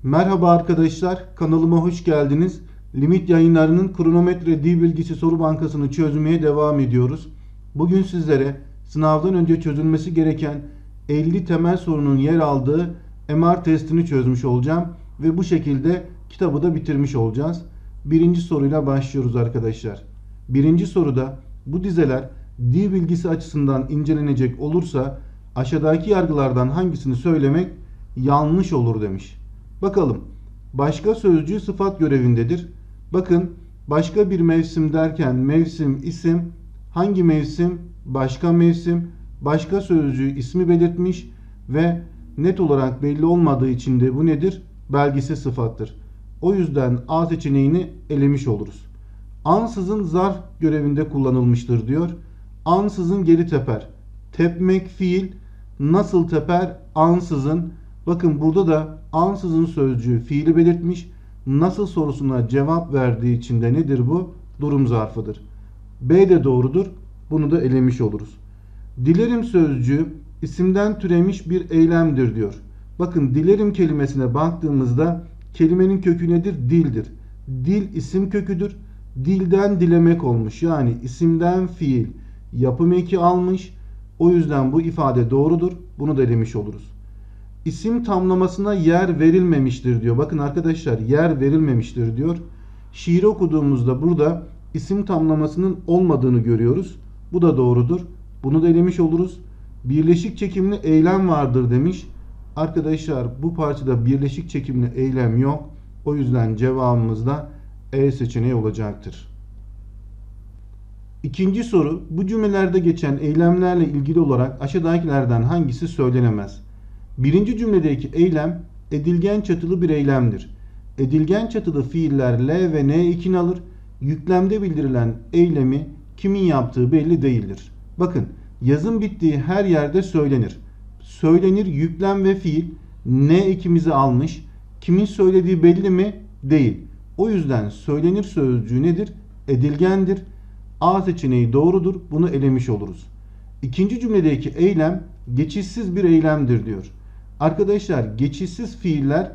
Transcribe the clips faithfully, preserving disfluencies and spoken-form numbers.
Merhaba arkadaşlar, kanalıma hoş geldiniz. Limit Yayınları'nın kronometre dil bilgisi soru bankasını çözmeye devam ediyoruz. Bugün sizlere sınavdan önce çözülmesi gereken elli temel sorunun yer aldığı M R testini çözmüş olacağım ve bu şekilde kitabı da bitirmiş olacağız. Birinci soruyla başlıyoruz arkadaşlar. Birinci soruda bu dizeler dil bilgisi açısından incelenecek olursa aşağıdaki yargılardan hangisini söylemek yanlış olur demiş. Bakalım. Başka sözcüğü sıfat görevindedir. Bakın, başka bir mevsim derken mevsim isim, hangi mevsim? Başka mevsim, başka sözcüğü ismi belirtmiş ve net olarak belli olmadığı için de bu nedir? Belgisi sıfattır. O yüzden A seçeneğini elemiş oluruz. Ansızın zarf görevinde kullanılmıştır diyor. Ansızın geri teper. Tepmek fiil. Nasıl teper? Ansızın. Bakın burada da ansızın sözcüğü fiili belirtmiş. Nasıl sorusuna cevap verdiği için de nedir bu? Durum zarfıdır. B de doğrudur. Bunu da elemiş oluruz. Dilerim sözcüğü isimden türemiş bir eylemdir diyor. Bakın, dilerim kelimesine baktığımızda kelimenin kökü nedir? Dildir. Dil isim köküdür. Dilden dilemek olmuş. Yani isimden fiil yapım eki almış. O yüzden bu ifade doğrudur. Bunu da elemiş oluruz. İsim tamlamasına yer verilmemiştir diyor. Bakın arkadaşlar, yer verilmemiştir diyor. Şiiri okuduğumuzda burada isim tamlamasının olmadığını görüyoruz. Bu da doğrudur. Bunu da elemiş oluruz. Birleşik çekimli eylem vardır demiş. Arkadaşlar, bu parçada birleşik çekimli eylem yok. O yüzden cevabımız da E seçeneği olacaktır. İkinci soru, bu cümlelerde geçen eylemlerle ilgili olarak aşağıdakilerden hangisi söylenemez? Birinci cümledeki eylem edilgen çatılı bir eylemdir. Edilgen çatılı fiiller L ve N ekini alır. Yüklemde bildirilen eylemi kimin yaptığı belli değildir. Bakın, yazın bittiği her yerde söylenir. Söylenir yüklem ve fiil N ekimizi almış. Kimin söylediği belli mi? Değil. O yüzden söylenir sözcüğü nedir? Edilgendir. A seçeneği doğrudur. Bunu elemiş oluruz. İkinci cümledeki eylem geçişsiz bir eylemdir diyor. Arkadaşlar, geçişsiz fiiller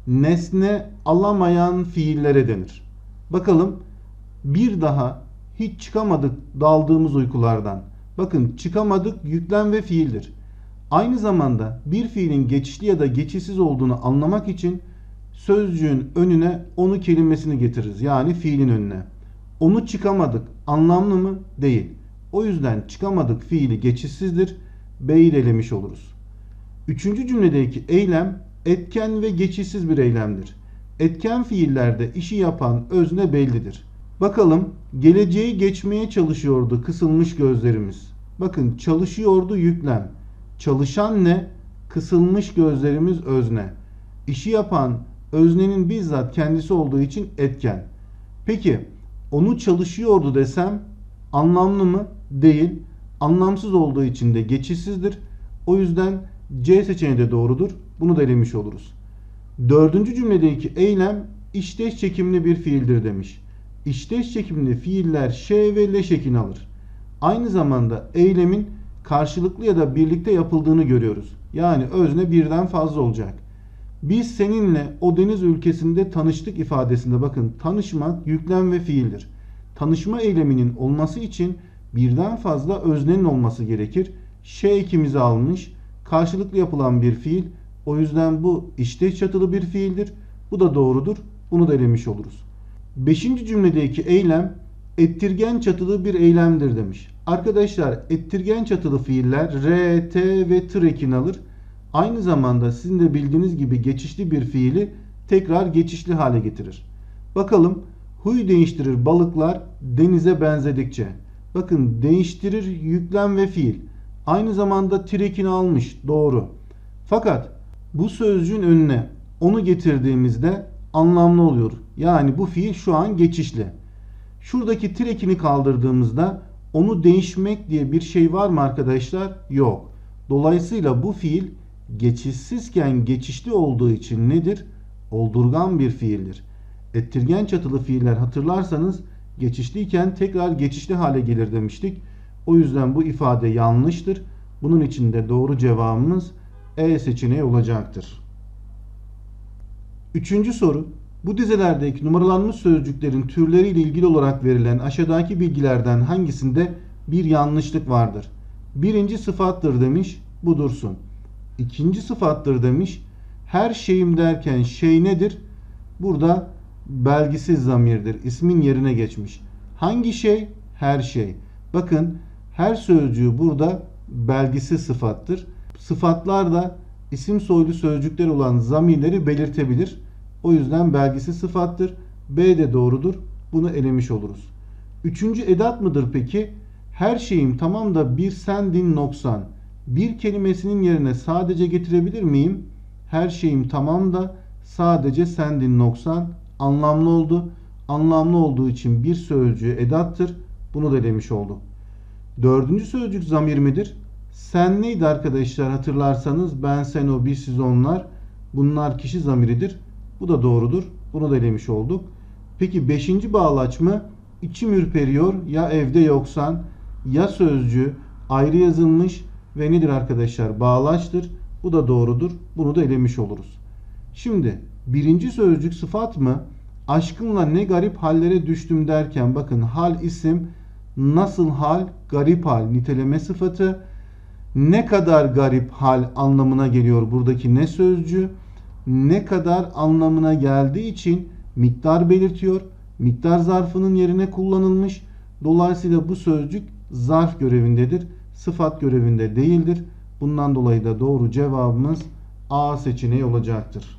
nesne alamayan fiillere denir. Bakalım, bir daha hiç çıkamadık daldığımız uykulardan. Bakın, çıkamadık yüklem ve fiildir. Aynı zamanda bir fiilin geçişli ya da geçişsiz olduğunu anlamak için sözcüğün önüne onu kelimesini getiririz. Yani fiilin önüne. Onu çıkamadık anlamlı mı? Değil. O yüzden çıkamadık fiili geçişsizdir. B'yi elemiş oluruz. Üçüncü cümledeki eylem etken ve geçişsiz bir eylemdir. Etken fiillerde işi yapan özne bellidir. Bakalım, geleceği geçmeye çalışıyordu kısılmış gözlerimiz. Bakın, çalışıyordu yüklem. Çalışan ne? Kısılmış gözlerimiz özne. İşi yapan öznenin bizzat kendisi olduğu için etken. Peki, onu çalışıyordu desem anlamlı mı? Değil. Anlamsız olduğu için de geçişsizdir. O yüzden C seçeneği de doğrudur. Bunu da elemiş oluruz. Dördüncü cümledeki eylem işteş çekimli bir fiildir demiş. İşteş çekimli fiiller ş ve l şeklini alır. Aynı zamanda eylemin karşılıklı ya da birlikte yapıldığını görüyoruz. Yani özne birden fazla olacak. Biz seninle o deniz ülkesinde tanıştık ifadesinde bakın, tanışmak yüklem ve fiildir. Tanışma eyleminin olması için birden fazla öznenin olması gerekir. Ş ekimizi almış. Karşılıklı yapılan bir fiil. O yüzden bu işteş çatılı bir fiildir. Bu da doğrudur. Bunu da elemiş oluruz. Beşinci cümledeki eylem ettirgen çatılı bir eylemdir demiş. Arkadaşlar, ettirgen çatılı fiiller R, T ve tır ekini alır. Aynı zamanda sizin de bildiğiniz gibi geçişli bir fiili tekrar geçişli hale getirir. Bakalım, huy değiştirir balıklar denize benzedikçe. Bakın, değiştirir yüklem ve fiil. Aynı zamanda tir ekini almış. Doğru. Fakat bu sözcüğün önüne onu getirdiğimizde anlamlı oluyor. Yani bu fiil şu an geçişli. Şuradaki tir ekini kaldırdığımızda onu değişmek diye bir şey var mı arkadaşlar? Yok. Dolayısıyla bu fiil geçişsizken geçişli olduğu için nedir? Oldurgan bir fiildir. Ettirgen çatılı fiiller hatırlarsanız geçişliyken tekrar geçişli hale gelir demiştik. O yüzden bu ifade yanlıştır. Bunun için de doğru cevabımız E seçeneği olacaktır. Üçüncü soru. Bu dizelerdeki numaralanmış sözcüklerin türleriyle ilgili olarak verilen aşağıdaki bilgilerden hangisinde bir yanlışlık vardır? Birinci sıfattır demiş. Bu dursun. İkinci sıfattır demiş. Her şeyim derken şey nedir? Burada belgisiz zamirdir. İsmin yerine geçmiş. Hangi şey? Her şey. Bakın her sözcüğü burada belgisiz sıfattır. Sıfatlar da isim soylu sözcükler olan zamirleri belirtebilir. O yüzden belgisiz sıfattır. B de doğrudur. Bunu elemiş oluruz. Üçüncü edat mıdır peki? Her şeyim tamam da bir sendin noksan. Bir kelimesinin yerine sadece getirebilir miyim? Her şeyim tamam da sadece sendin noksan anlamlı oldu. Anlamlı olduğu için bir sözcüğü edattır. Bunu da elemiş olduk. Dördüncü sözcük zamir midir? Sen neydi arkadaşlar hatırlarsanız? Ben, sen, o, biz, siz, onlar. Bunlar kişi zamiridir. Bu da doğrudur. Bunu da elemiş olduk. Peki beşinci bağlaç mı? İçim ürperiyor ya evde yoksan. Ya sözcüğü ayrı yazılmış ve nedir arkadaşlar? Bağlaçtır. Bu da doğrudur. Bunu da elemiş oluruz. Şimdi birinci sözcük sıfat mı? Aşkınla ne garip hallere düştüm derken bakın hal isim, nasıl hal? Garip hal niteleme sıfatı. Ne kadar garip hal anlamına geliyor buradaki ne sözcüğü. Ne kadar anlamına geldiği için miktar belirtiyor. Miktar zarfının yerine kullanılmış. Dolayısıyla bu sözcük zarf görevindedir. Sıfat görevinde değildir. Bundan dolayı da doğru cevabımız A seçeneği olacaktır.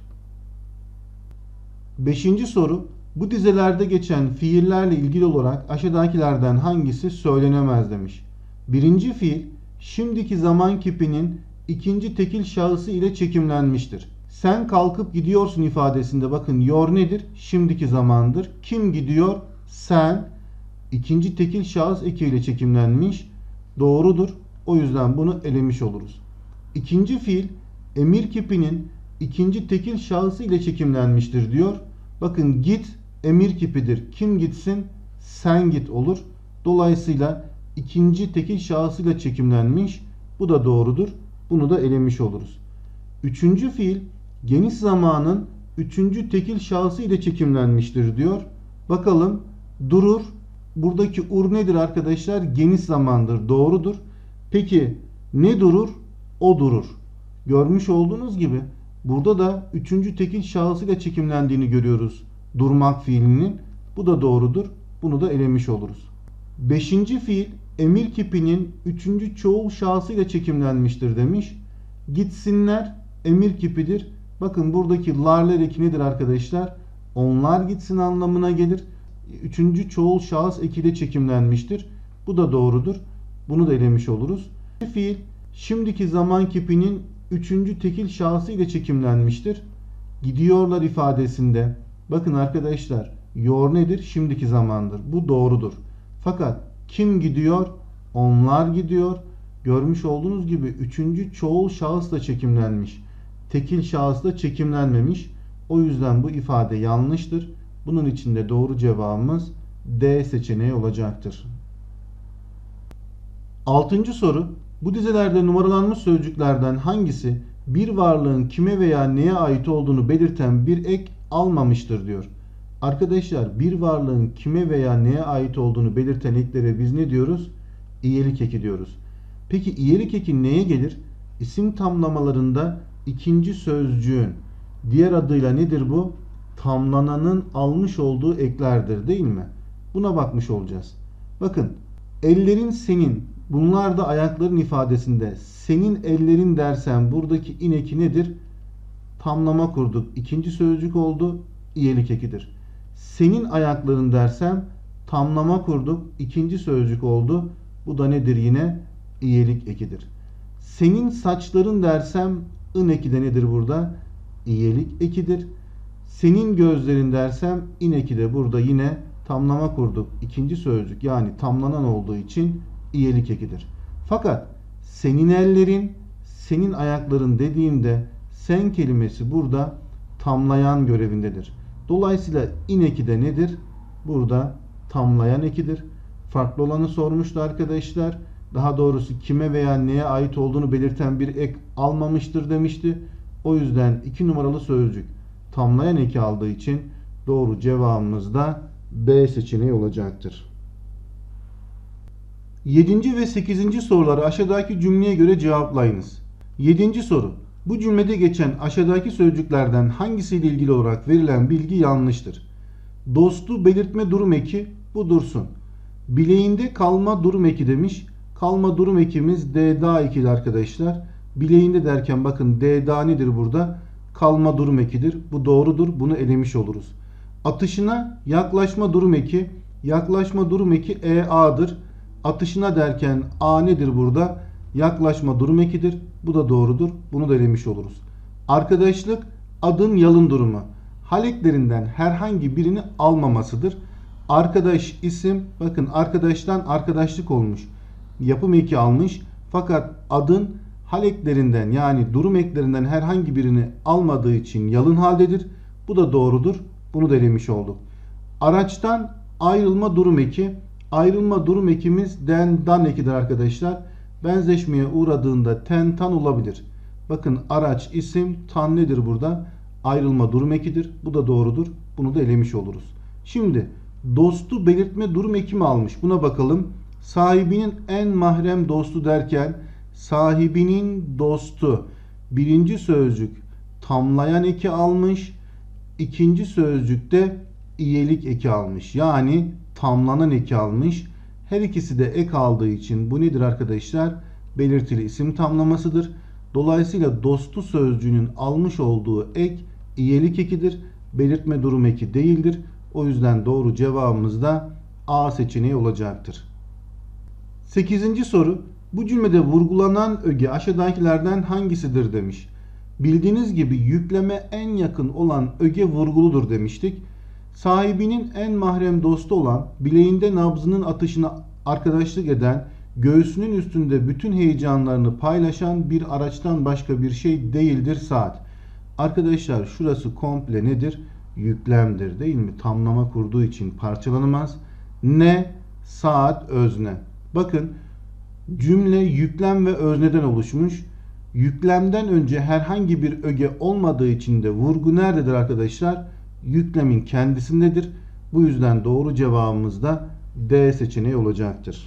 Beşinci soru. Bu dizelerde geçen fiillerle ilgili olarak aşağıdakilerden hangisi söylenemez demiş. Birinci fiil şimdiki zaman kipinin ikinci tekil şahısı ile çekimlenmiştir. Sen kalkıp gidiyorsun ifadesinde bakın yor nedir? Şimdiki zamandır. Kim gidiyor? Sen. İkinci tekil şahıs eki ile çekimlenmiş. Doğrudur. O yüzden bunu elemiş oluruz. İkinci fiil emir kipinin ikinci tekil şahısı ile çekimlenmiştir diyor. Bakın git emir kipidir. Kim gitsin? Sen git olur. Dolayısıyla ikinci tekil şahısıyla çekimlenmiş. Bu da doğrudur. Bunu da elemiş oluruz. Üçüncü fiil geniş zamanın üçüncü tekil şahısı ile çekimlenmiştir diyor. Bakalım durur. Buradaki ur nedir arkadaşlar? Geniş zamandır. Doğrudur. Peki ne durur? O durur. Görmüş olduğunuz gibi burada da üçüncü tekil şahısıyla çekimlendiğini görüyoruz. Durmak fiilinin. Bu da doğrudur. Bunu da elemiş oluruz. Beşinci fiil emir kipinin üçüncü çoğul şahsıyla çekimlenmiştir demiş. Gitsinler emir kipidir. Bakın buradaki larler eki nedir arkadaşlar? Onlar gitsin anlamına gelir. Üçüncü çoğul şahıs ekiyle çekimlenmiştir. Bu da doğrudur. Bunu da elemiş oluruz. Fiil şimdiki zaman kipinin üçüncü tekil şahsı ile çekimlenmiştir. Gidiyorlar ifadesinde. Bakın arkadaşlar yor nedir? Şimdiki zamandır. Bu doğrudur. Fakat kim gidiyor? Onlar gidiyor. Görmüş olduğunuz gibi üçüncü çoğul şahısla çekimlenmiş. Tekil şahısla çekimlenmemiş. O yüzden bu ifade yanlıştır. Bunun için de doğru cevabımız D seçeneği olacaktır. Altıncı soru. Bu dizelerde numaralanmış sözcüklerden hangisi bir varlığın kime veya neye ait olduğunu belirten bir ek almamıştır diyor. Arkadaşlar bir varlığın kime veya neye ait olduğunu belirten eklere biz ne diyoruz? İyelik eki diyoruz. Peki iyelik eki neye gelir? İsim tamlamalarında ikinci sözcüğün diğer adıyla nedir bu? Tamlananın almış olduğu eklerdir değil mi? Buna bakmış olacağız. Bakın ellerin senin, bunlar da ayakların ifadesinde senin ellerin dersen buradaki in eki nedir? Tamlama kurduk. İkinci sözcük oldu. İyelik ekidir. Senin ayakların dersem tamlama kurduk. İkinci sözcük oldu. Bu da nedir yine? İyelik ekidir. Senin saçların dersem ın eki de nedir burada? İyelik ekidir. Senin gözlerin dersem in eki de burada yine tamlama kurduk. İkinci sözcük yani tamlanan olduğu için iyelik ekidir. Fakat senin ellerin, senin ayakların dediğimde sen kelimesi burada tamlayan görevindedir. Dolayısıyla in eki de nedir? Burada tamlayan ekidir. Farklı olanı sormuştu arkadaşlar. Daha doğrusu kime veya neye ait olduğunu belirten bir ek almamıştır demişti. O yüzden iki numaralı sözcük tamlayan eki aldığı için doğru cevabımız da B seçeneği olacaktır. yedinci ve sekizinci soruları aşağıdaki cümleye göre cevaplayınız. yedinci soru. Bu cümlede geçen aşağıdaki sözcüklerden hangisiyle ilgili olarak verilen bilgi yanlıştır? Dostu belirtme durum eki, bu dursun. Bileğinde kalma durum eki demiş. Kalma durum ekimiz D da ekidir arkadaşlar. Bileğinde derken bakın D da nedir burada? Kalma durum ekidir. Bu doğrudur. Bunu elemiş oluruz. Atışına yaklaşma durum eki. Yaklaşma durum eki E A'dır. Atışına derken A nedir burada? Yaklaşma durum ekidir. Bu da doğrudur. Bunu da elemiş oluruz. Arkadaşlık adın yalın durumu. Haleklerinden herhangi birini almamasıdır. Arkadaş isim, bakın arkadaştan arkadaşlık olmuş. Yapım eki almış. Fakat adın haleklerinden yani durum eklerinden herhangi birini almadığı için yalın haldedir. Bu da doğrudur. Bunu da elemiş olduk. Araçtan ayrılma durum eki. Ayrılma durum ekimiz den dan ekidir arkadaşlar. Benzeşmeye uğradığında ten tan olabilir. Bakın araç isim tan nedir burada? Ayrılma durum ekidir. Bu da doğrudur. Bunu da elemiş oluruz. Şimdi dostu belirtme durum eki mi almış? Buna bakalım. Sahibinin en mahrem dostu derken sahibinin dostu birinci sözcük tamlayan eki almış. İkinci sözcükte iyelik eki almış. Yani tamlanan eki almış. Her ikisi de ek aldığı için bu nedir arkadaşlar? Belirtili isim tamlamasıdır. Dolayısıyla dostu sözcüğünün almış olduğu ek iyelik ekidir. Belirtme durum eki değildir. O yüzden doğru cevabımız da A seçeneği olacaktır. sekizinci soru. Bu cümlede vurgulanan öge aşağıdakilerden hangisidir demiş. Bildiğiniz gibi yükleme en yakın olan öge vurguludur demiştik. Sahibinin en mahrem dostu olan, bileğinde nabzının atışına arkadaşlık eden, göğsünün üstünde bütün heyecanlarını paylaşan bir araçtan başka bir şey değildir saat. Arkadaşlar şurası komple nedir? Yüklemdir değil mi? Tamlama kurduğu için parçalanamaz. Ne? Saat özne. Bakın cümle yüklem ve özneden oluşmuş. Yüklemden önce herhangi bir öge olmadığı için de vurgu nerededir arkadaşlar? Yüklemin kendisindedir. Bu yüzden doğru cevabımız da D seçeneği olacaktır.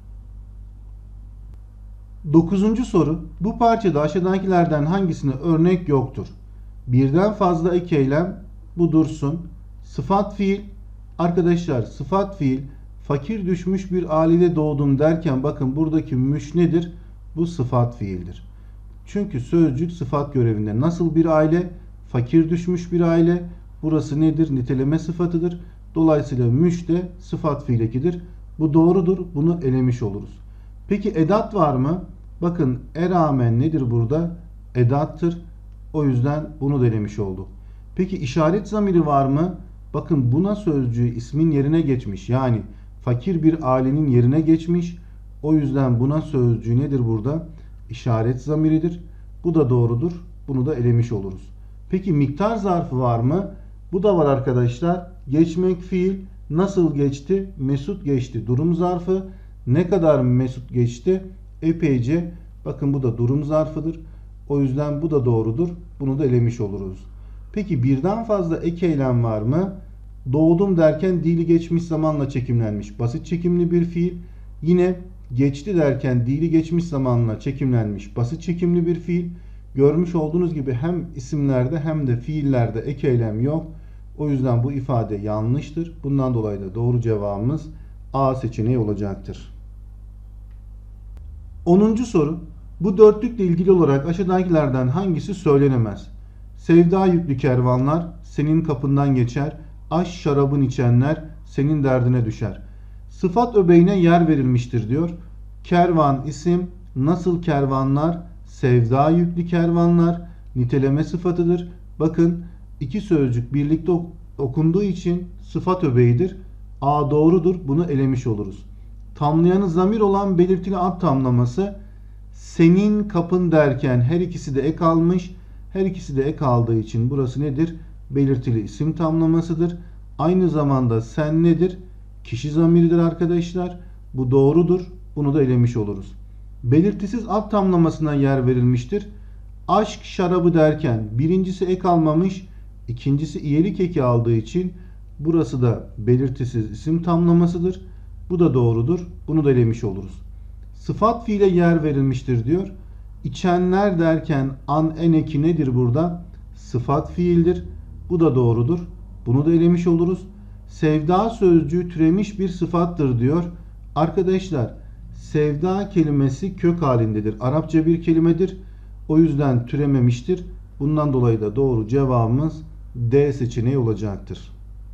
dokuzuncu soru. Bu parçada aşağıdakilerden hangisine örnek yoktur? Birden fazla ek eylem, bu dursun. Sıfat fiil. Arkadaşlar sıfat fiil fakir düşmüş bir ailede doğdum derken bakın buradaki müş nedir? Bu sıfat fiildir. Çünkü sözcük sıfat görevinde. Nasıl bir aile? Fakir düşmüş bir aile. Burası nedir? Niteleme sıfatıdır. Dolayısıyla müş de sıfat fiil ekidir. Bu doğrudur. Bunu elemiş oluruz. Peki edat var mı? Bakın e rağmen nedir burada? Edattır. O yüzden bunu da elemiş olduk. Peki işaret zamiri var mı? Bakın buna sözcüğü ismin yerine geçmiş. Yani fakir bir ailenin yerine geçmiş. O yüzden buna sözcüğü nedir burada? İşaret zamiridir. Bu da doğrudur. Bunu da elemiş oluruz. Peki miktar zarfı var mı? Bu da var arkadaşlar. Geçmek fiil. Nasıl geçti? Mesut geçti. Durum zarfı. Ne kadar mesut geçti? Epeyce. Bakın bu da durum zarfıdır. O yüzden bu da doğrudur. Bunu da elemiş oluruz. Peki birden fazla ek eylem var mı? Doğdum derken dili geçmiş zamanla çekimlenmiş. Basit çekimli bir fiil. Yine geçti derken dili geçmiş zamanla çekimlenmiş. Basit çekimli bir fiil. Görmüş olduğunuz gibi hem isimlerde hem de fiillerde ek eylem yok. O yüzden bu ifade yanlıştır. Bundan dolayı da doğru cevabımız A seçeneği olacaktır. onuncu soru. Bu dörtlükle ilgili olarak aşağıdakilerden hangisi söylenemez? Sevda yüklü kervanlar senin kapından geçer. Aş şarabın içenler senin derdine düşer. Sıfat öbeğine yer verilmiştir diyor. Kervan isim, nasıl kervanlar? Sevda yüklü kervanlar niteleme sıfatıdır. Bakın iki sözcük birlikte okunduğu için sıfat öbeğidir. A doğrudur. Bunu elemiş oluruz. Tamlayanı zamir olan belirtili ad tamlaması senin kapın derken her ikisi de ek almış. Her ikisi de ek aldığı için burası nedir? Belirtili isim tamlamasıdır. Aynı zamanda sen nedir? Kişi zamiridir arkadaşlar. Bu doğrudur. Bunu da elemiş oluruz. Belirtisiz ad tamlamasına yer verilmiştir. Aşk şarabı derken birincisi ek almamış, İkincisi iyelik eki aldığı için burası da belirtisiz isim tamlamasıdır. Bu da doğrudur. Bunu da elemiş oluruz. Sıfat fiile yer verilmiştir diyor. İçenler derken an en eki nedir burada? Sıfat fiildir. Bu da doğrudur. Bunu da elemiş oluruz. Sevda sözcüğü türemiş bir sıfattır diyor. Arkadaşlar sevda kelimesi kök halindedir. Arapça bir kelimedir. O yüzden türememiştir. Bundan dolayı da doğru cevabımız D seçeneği olacaktır.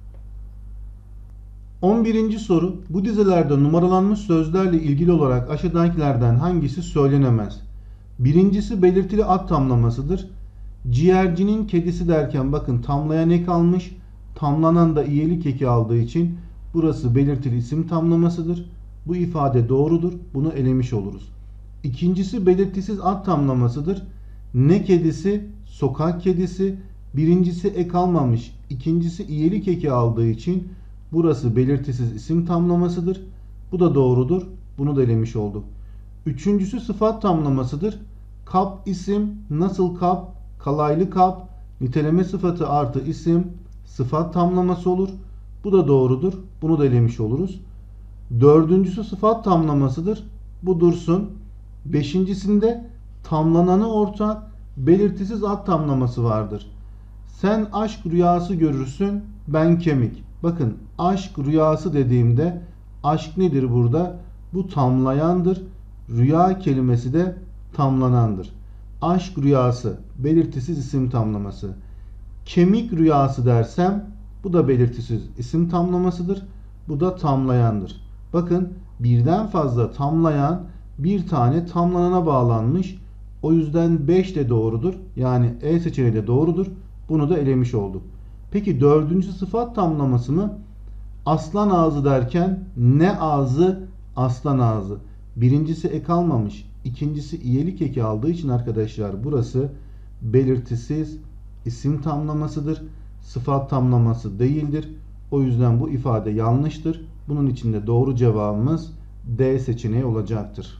on birinci soru. Bu dizelerde numaralanmış sözlerle ilgili olarak aşağıdakilerden hangisi söylenemez? Birincisi belirtili ad tamlamasıdır. Ciğercinin kedisi derken bakın tamlayan ek almış. Tamlanan da iyelik eki aldığı için burası belirtili isim tamlamasıdır. Bu ifade doğrudur. Bunu elemiş oluruz. İkincisi belirtisiz ad tamlamasıdır. Ne kedisi? Sokak kedisi. Birincisi ek almamış. İkincisi iyelik eki aldığı için burası belirtisiz isim tamlamasıdır. Bu da doğrudur. Bunu da elemiş olduk. Üçüncüsü sıfat tamlamasıdır. Kap isim, nasıl kap, kalaylı kap, niteleme sıfatı artı isim, sıfat tamlaması olur. Bu da doğrudur. Bunu da elemiş oluruz. Dördüncüsü sıfat tamlamasıdır. Bu dursun. Beşincisinde tamlananı ortak, belirtisiz ad tamlaması vardır. Sen aşk rüyası görürsün, ben kemik. Bakın aşk rüyası dediğimde aşk nedir burada? Bu tamlayandır. Rüya kelimesi de tamlanandır. Aşk rüyası belirtisiz isim tamlaması. Kemik rüyası dersem bu da belirtisiz isim tamlamasıdır. Bu da tamlayandır. Bakın birden fazla tamlayan bir tane tamlanana bağlanmış. O yüzden beş de doğrudur. Yani E seçeneği de doğrudur. Bunu da elemiş olduk. Peki dördüncü sıfat tamlaması mı? Aslan ağzı derken ne ağzı? Aslan ağzı. Birincisi ek almamış. İkincisi iyelik eki aldığı için arkadaşlar burası belirtisiz isim tamlamasıdır. Sıfat tamlaması değildir. O yüzden bu ifade yanlıştır. Bunun için de doğru cevabımız D seçeneği olacaktır.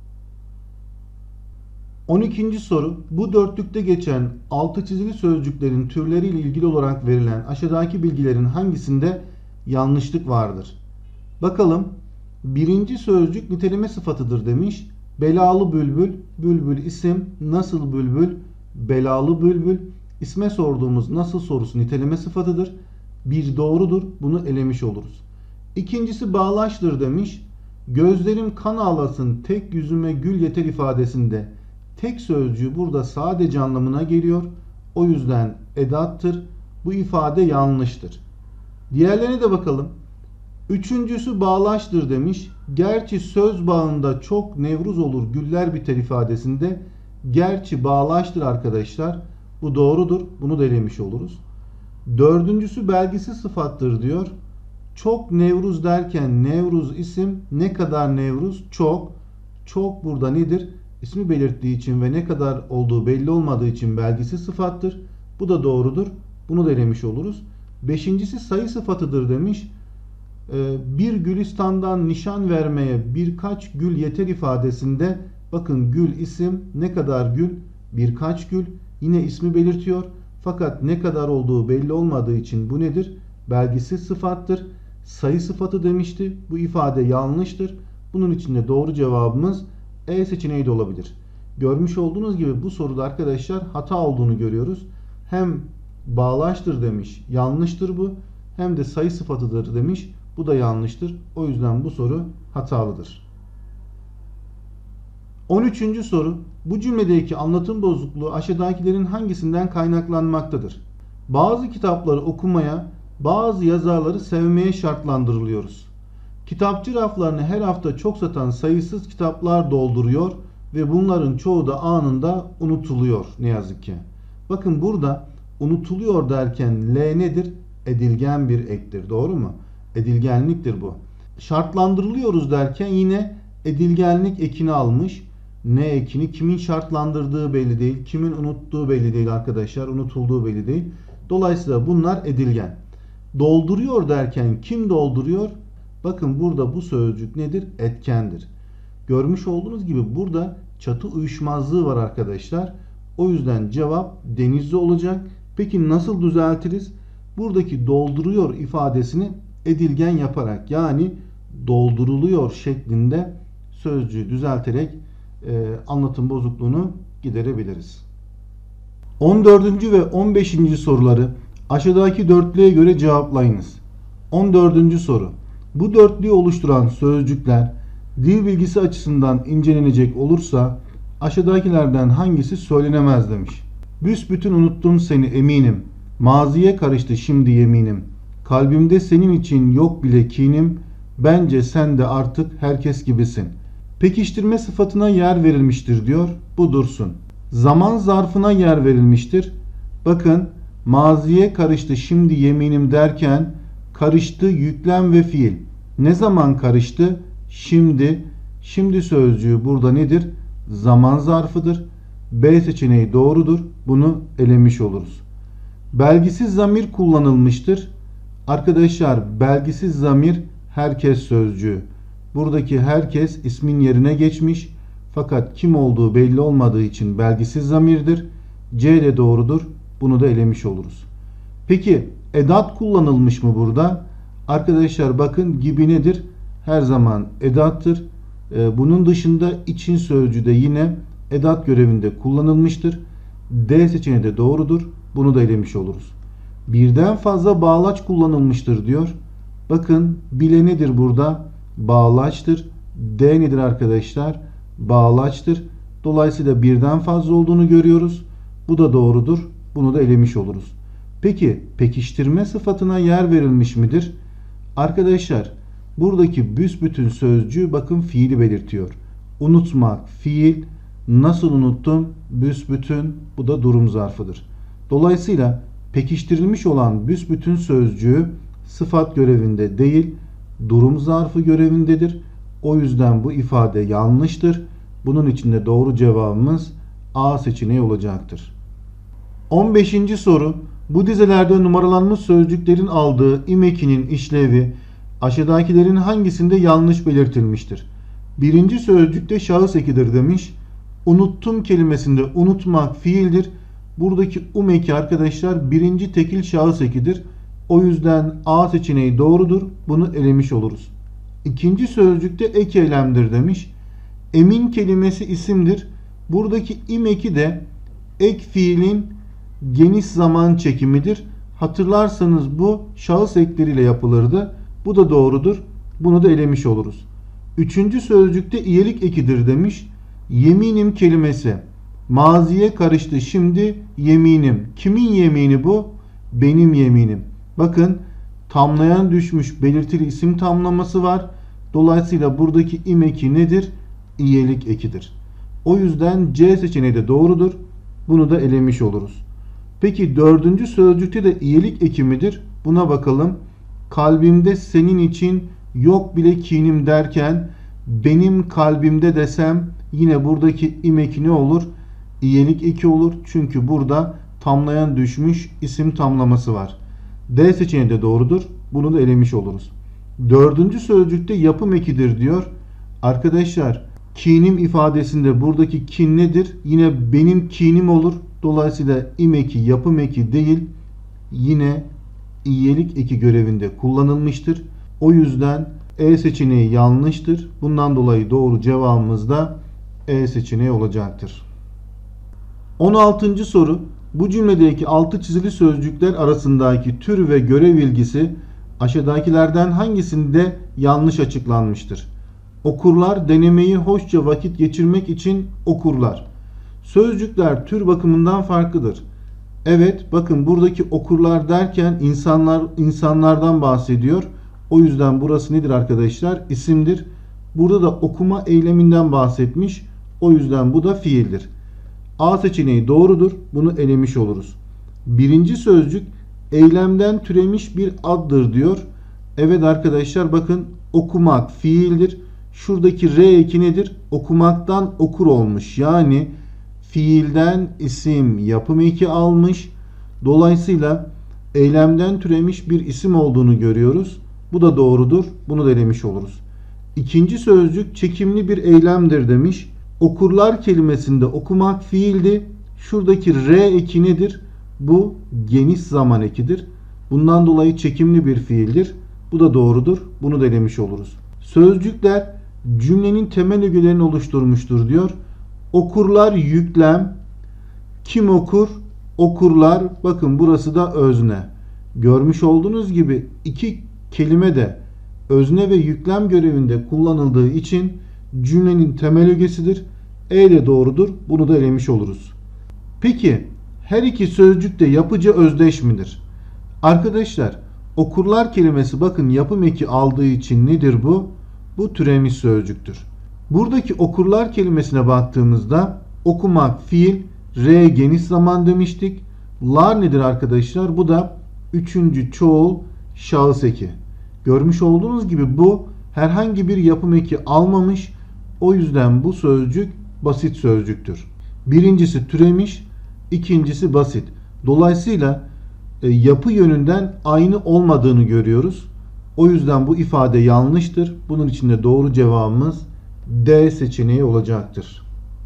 on ikinci soru. Bu dörtlükte geçen altı çizili sözcüklerin türleriyle ilgili olarak verilen aşağıdaki bilgilerin hangisinde yanlışlık vardır? Bakalım. Birinci sözcük niteleme sıfatıdır demiş. Belalı bülbül, bülbül isim, nasıl bülbül, belalı bülbül. İsme sorduğumuz nasıl sorusu niteleme sıfatıdır. Bir doğrudur. Bunu elemiş oluruz. İkincisi bağlaçtır demiş. Gözlerim kan ağlasın, tek yüzüme gül yeter ifadesinde tek sözcüğü burada sadece anlamına geliyor. O yüzden edattır. Bu ifade yanlıştır. Diğerlerine de bakalım. Üçüncüsü bağlaçtır demiş. Gerçi söz bağında çok nevruz olur güller biter ifadesinde gerçi bağlaçtır arkadaşlar. Bu doğrudur. Bunu da elemiş oluruz. Dördüncüsü belgisiz sıfattır diyor. Çok nevruz derken nevruz isim, ne kadar nevruz? Çok. Çok burada nedir? İsmi belirttiği için ve ne kadar olduğu belli olmadığı için belgisiz sıfattır. Bu da doğrudur. Bunu da elemiş oluruz. Beşincisi sayı sıfatıdır demiş. Bir gülistandan nişan vermeye birkaç gül yeter ifadesinde bakın gül isim, ne kadar gül? Birkaç gül. Yine ismi belirtiyor. Fakat ne kadar olduğu belli olmadığı için bu nedir? Belgisiz sıfattır. Sayı sıfatı demişti. Bu ifade yanlıştır. Bunun için de doğru cevabımız E seçeneği de olabilir. Görmüş olduğunuz gibi bu soruda arkadaşlar hata olduğunu görüyoruz. Hem bağlaçtır demiş. Yanlıştır bu. Hem de sayı sıfatıdır demiş. Bu da yanlıştır. O yüzden bu soru hatalıdır. on üçüncü soru. Bu cümledeki anlatım bozukluğu aşağıdakilerin hangisinden kaynaklanmaktadır? Bazı kitapları okumaya, bazı yazarları sevmeye şartlandırılıyoruz. Kitapçı raflarını her hafta çok satan sayısız kitaplar dolduruyor ve bunların çoğu da anında unutuluyor ne yazık ki. Bakın burada unutuluyor derken L nedir? Edilgen bir ektir. Doğru mu? Edilgenliktir bu. Şartlandırılıyoruz derken yine edilgenlik ekini almış. Ne ekini? Kimin şartlandırdığı belli değil. Kimin unuttuğu belli değil arkadaşlar. Unutulduğu belli değil. Dolayısıyla bunlar edilgen. Dolduruyor derken kim dolduruyor? Bakın burada bu sözcük nedir? Etkendir. Görmüş olduğunuz gibi burada çatı uyuşmazlığı var arkadaşlar. O yüzden cevap Denizli olacak. Peki nasıl düzeltiriz? Buradaki dolduruyor ifadesini edilgen yaparak, yani dolduruluyor şeklinde sözcüğü düzelterek e, anlatım bozukluğunu giderebiliriz. on dördüncü ve on beşinci soruları aşağıdaki dörtlüye göre cevaplayınız. on dördüncü soru. Bu dörtlüyü oluşturan sözcükler dil bilgisi açısından incelenecek olursa aşağıdakilerden hangisi söylenemez demiş. Büsbütün unuttum seni eminim. Maziye karıştı şimdi yeminim. Kalbimde senin için yok bile kinim. Bence sen de artık herkes gibisin. Pekiştirme sıfatına yer verilmiştir diyor. Bu dursun. Zaman zarfına yer verilmiştir. Bakın, maziye karıştı şimdi yeminim derken karıştı yüklem ve fiil. Ne zaman karıştı? Şimdi. Şimdi sözcüğü burada nedir? Zaman zarfıdır. B seçeneği doğrudur. Bunu elemiş oluruz. Belgisiz zamir kullanılmıştır. Arkadaşlar, belgisiz zamir herkes sözcüğü. Buradaki herkes ismin yerine geçmiş. Fakat kim olduğu belli olmadığı için belgisiz zamirdir. C de doğrudur. Bunu da elemiş oluruz. Peki edat kullanılmış mı burada? Arkadaşlar bakın, gibi nedir? Her zaman edattır. Bunun dışında için sözcüğü de yine edat görevinde kullanılmıştır. D seçeneği de doğrudur. Bunu da elemiş oluruz. Birden fazla bağlaç kullanılmıştır diyor. Bakın, bile nedir burada? Bağlaçtır. D nedir arkadaşlar? Bağlaçtır. Dolayısıyla birden fazla olduğunu görüyoruz. Bu da doğrudur. Bunu da elemiş oluruz. Peki pekiştirme sıfatına yer verilmiş midir? Arkadaşlar, buradaki büsbütün sözcüğü bakın fiili belirtiyor. Unutmak fiil. Nasıl unuttum? Büsbütün. Bu da durum zarfıdır. Dolayısıyla pekiştirilmiş olan büsbütün sözcüğü sıfat görevinde değil, durum zarfı görevindedir. O yüzden bu ifade yanlıştır. Bunun için de doğru cevabımız A seçeneği olacaktır. on beşinci soru. Bu dizelerde numaralanmış sözcüklerin aldığı imekinin işlevi aşağıdakilerin hangisinde yanlış belirtilmiştir? Birinci sözcükte şahıs ekidir demiş. Unuttum kelimesinde unutmak fiildir. Buradaki um eki arkadaşlar birinci tekil şahıs ekidir. O yüzden A seçeneği doğrudur. Bunu elemiş oluruz. İkinci sözcükte ek eylemdir demiş. Emin kelimesi isimdir. Buradaki im eki de ek fiilin geniş zaman çekimidir. Hatırlarsanız bu şahıs ekleriyle yapılırdı. Bu da doğrudur. Bunu da elemiş oluruz. Üçüncü sözcükte iyelik ekidir demiş. Yeminim kelimesi maziye karıştı şimdi yeminim. Kimin yemini bu? Benim yeminim. Bakın, tamlayan düşmüş belirtili isim tamlaması var. Dolayısıyla buradaki im eki nedir? İyelik ekidir. O yüzden C seçeneği de doğrudur. Bunu da elemiş oluruz. Peki dördüncü sözcükte de iyelik eki midir? Buna bakalım. Kalbimde senin için yok bile kinim derken benim kalbimde desem yine buradaki im eki ne olur? İyelik eki olur. Çünkü burada tamlayan düşmüş isim tamlaması var. D seçeneği de doğrudur. Bunu da elemiş oluruz. Dördüncü sözcükte yapım ekidir diyor. Arkadaşlar, kinim ifadesinde buradaki kin nedir? Yine benim kinim olur. Dolayısıyla im eki yapım eki değil, yine iyelik eki görevinde kullanılmıştır. O yüzden E seçeneği yanlıştır. Bundan dolayı doğru cevabımız da E seçeneği olacaktır. on altıncı soru. Bu cümledeki altı çizili sözcükler arasındaki tür ve görev ilgisi aşağıdakilerden hangisinde yanlış açıklanmıştır? Okurlar denemeyi hoşça vakit geçirmek için okurlar. Sözcükler tür bakımından farklıdır. Evet, bakın buradaki okurlar derken insanlar insanlardan bahsediyor. O yüzden burası nedir arkadaşlar? İsimdir. Burada da okuma eyleminden bahsetmiş. O yüzden bu da fiildir. A seçeneği doğrudur. Bunu elemiş oluruz. Birinci sözcük eylemden türemiş bir addır diyor. Evet arkadaşlar, bakın okumak fiildir. Şuradaki R eki nedir? Okumaktan okur olmuş. Yani fiilden isim yapım eki almış. Dolayısıyla eylemden türemiş bir isim olduğunu görüyoruz. Bu da doğrudur. Bunu da elemiş oluruz. İkinci sözcük çekimli bir eylemdir demiş. Okurlar kelimesinde okumak fiildi. Şuradaki R eki nedir? Bu geniş zaman ekidir. Bundan dolayı çekimli bir fiildir. Bu da doğrudur. Bunu da elemiş oluruz. Sözcükler cümlenin temel ögelerini oluşturmuştur diyor. Okurlar yüklem. Kim okur? Okurlar. Bakın burası da özne. Görmüş olduğunuz gibi iki kelime de özne ve yüklem görevinde kullanıldığı için cümlenin temel ögesidir. E de doğrudur. Bunu da elemiş oluruz. Peki her iki sözcük de yapıcı özdeş midir? Arkadaşlar okurlar kelimesi bakın yapım eki aldığı için nedir bu? Bu türemiş sözcüktür. Buradaki okurlar kelimesine baktığımızda okumak fiil, R geniş zaman demiştik. Lar nedir arkadaşlar? Bu da üçüncü çoğul şahıs eki. Görmüş olduğunuz gibi bu herhangi bir yapım eki almamış. O yüzden bu sözcük basit sözcüktür. Birincisi türemiş, ikincisi basit. Dolayısıyla e, yapı yönünden aynı olmadığını görüyoruz. O yüzden bu ifade yanlıştır. Bunun için de doğru cevabımız D seçeneği olacaktır.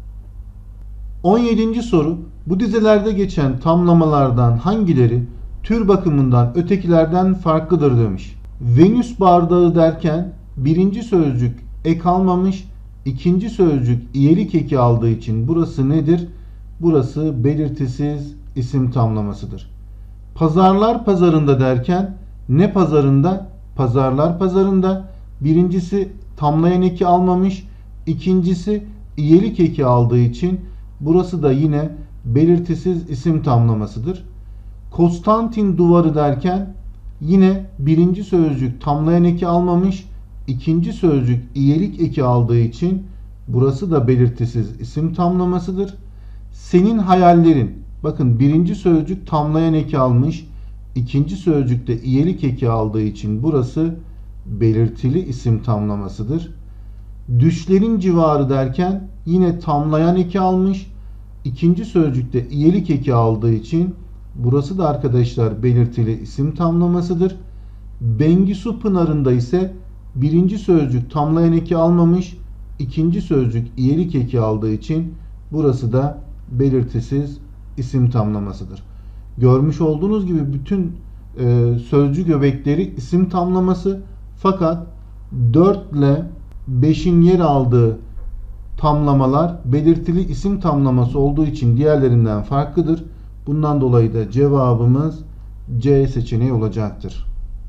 on yedinci soru. Bu dizelerde geçen tamlamalardan hangileri tür bakımından ötekilerden farklıdır demiş. Venüs bardağı derken birinci sözcük ek almamış, ikinci sözcük iyelik eki aldığı için burası nedir? Burası belirtisiz isim tamlamasıdır. Pazarlar pazarında derken ne pazarında? Pazarlar pazarında. Birincisi tamlayan eki almamış, ikincisi iyelik eki aldığı için burası da yine belirtisiz isim tamlamasıdır. Konstantin duvarı derken yine birinci sözcük tamlayan eki almamış, ikinci sözcük iyelik eki aldığı için burası da belirtisiz isim tamlamasıdır. Senin hayallerin, bakın birinci sözcük tamlayan eki almış, ikinci sözcükte iyelik eki aldığı için burası belirtili isim tamlamasıdır. Düşlerin civarı derken yine tamlayan eki almış, ikinci sözcükte iyelik eki aldığı için burası da arkadaşlar belirtili isim tamlamasıdır. Bengisu Pınarı'nda ise birinci sözcük tamlayan eki almamış, ikinci sözcük iyelik eki aldığı için burası da belirtisiz isim tamlamasıdır. Görmüş olduğunuz gibi bütün e, sözcük öbekleri isim tamlaması, fakat dört ile beşin yer aldığı tamlamalar belirtili isim tamlaması olduğu için diğerlerinden farklıdır. Bundan dolayı da cevabımız C seçeneği olacaktır.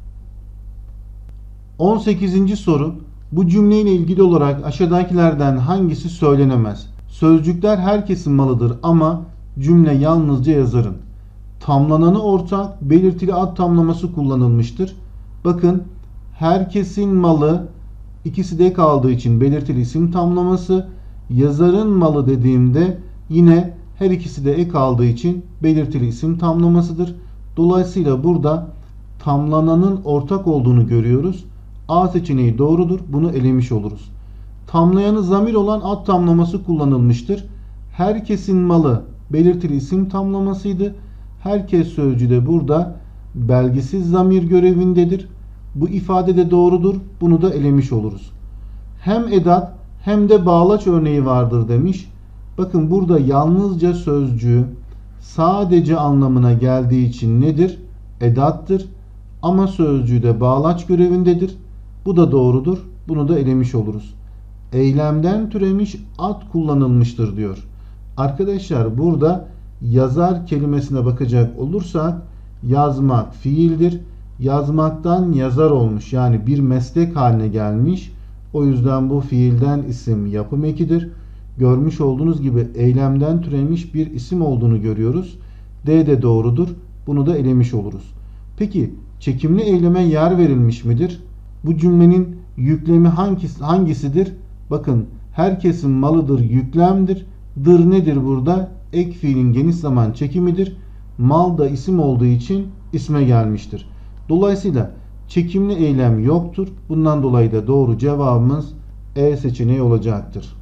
on sekizinci soru. Bu cümleyle ilgili olarak aşağıdakilerden hangisi söylenemez? Sözcükler herkesin malıdır ama cümle yalnızca yazarın. Tamlananı ortak, belirtili ad tamlaması kullanılmıştır. Bakın herkesin malı, ikisi de kaldığı için belirtili isim tamlaması. Yazarın malı dediğimde yine her ikisi de ek aldığı için belirtili isim tamlamasıdır. Dolayısıyla burada tamlananın ortak olduğunu görüyoruz. A seçeneği doğrudur. Bunu elemiş oluruz. Tamlayanı zamir olan ad tamlaması kullanılmıştır. Herkesin malı belirtili isim tamlamasıydı. Herkes sözcüğü de burada belgisiz zamir görevindedir. Bu ifade de doğrudur. Bunu da elemiş oluruz. Hem edat hem de bağlaç örneği vardır demiş. Bakın burada yalnızca sözcüğü sadece anlamına geldiği için nedir? Edattır. Ama sözcüğü de bağlaç görevindedir. Bu da doğrudur. Bunu da elemiş oluruz. Eylemden türemiş ad kullanılmıştır diyor. Arkadaşlar burada yazar kelimesine bakacak olursak yazmak fiildir. Yazmaktan yazar olmuş. Yani bir meslek haline gelmiş. O yüzden bu fiilden isim yapım ekidir. Görmüş olduğunuz gibi eylemden türemiş bir isim olduğunu görüyoruz. D de doğrudur. Bunu da elemiş oluruz. Peki çekimli eyleme yer verilmiş midir? Bu cümlenin yüklemi hangisi, hangisidir? Bakın herkesin malıdır yüklemdir. Dır nedir burada? Ek fiilin geniş zaman çekimidir. Mal da isim olduğu için isme gelmiştir. Dolayısıyla çekimli eylem yoktur. Bundan dolayı da doğru cevabımız E seçeneği olacaktır.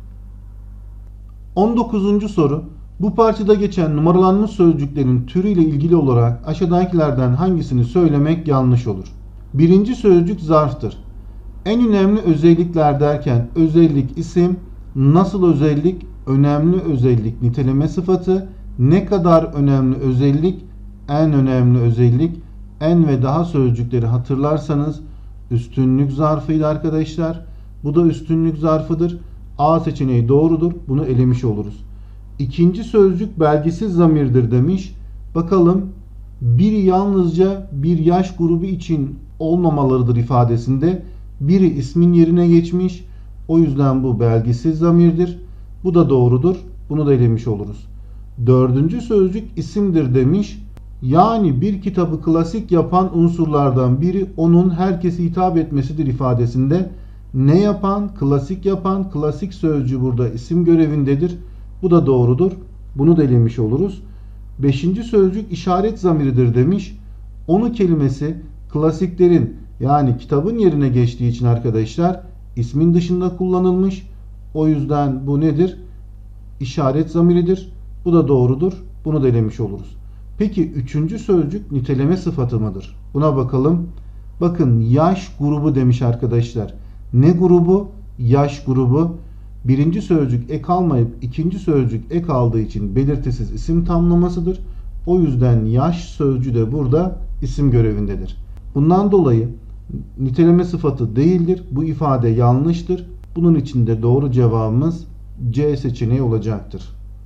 on dokuzuncu soru. Bu parçada geçen numaralanmış sözcüklerin türüyle ilgili olarak aşağıdakilerden hangisini söylemek yanlış olur? Birinci sözcük zarftır. En önemli özellikler derken özellik isim, nasıl özellik, önemli özellik niteleme sıfatı, ne kadar önemli özellik en önemli özellik en ve daha sözcükleri hatırlarsanız üstünlük zarfıydı arkadaşlar. Bu da üstünlük zarfıdır. A seçeneği doğrudur. Bunu elemiş oluruz. İkinci sözcük belgisiz zamirdir demiş. Bakalım, biri yalnızca bir yaş grubu için olmamalıdır ifadesinde biri ismin yerine geçmiş. O yüzden bu belgisiz zamirdir. Bu da doğrudur. Bunu da elemiş oluruz. Dördüncü sözcük isimdir demiş. Yani bir kitabı klasik yapan unsurlardan biri onun herkese hitap etmesidir ifadesinde ne yapan, klasik yapan, klasik sözcüğü burada isim görevindedir. Bu da doğrudur. Bunu da elemiş oluruz. Beşinci sözcük işaret zamiridir demiş. Onu kelimesi klasiklerin yani kitabın yerine geçtiği için arkadaşlar ismin dışında kullanılmış. O yüzden bu nedir? İşaret zamiridir. Bu da doğrudur. Bunu da elemiş oluruz. Peki üçüncü sözcük niteleme sıfatı mıdır? Buna bakalım. Bakın yaş grubu demiş arkadaşlar. Ne grubu? Yaş grubu. Birinci sözcük ek almayıp ikinci sözcük ek aldığı için belirtisiz isim tamlamasıdır. O yüzden yaş sözcüğü de burada isim görevindedir. Bundan dolayı niteleme sıfatı değildir. Bu ifade yanlıştır. Bunun için de doğru cevabımız C seçeneği olacaktır.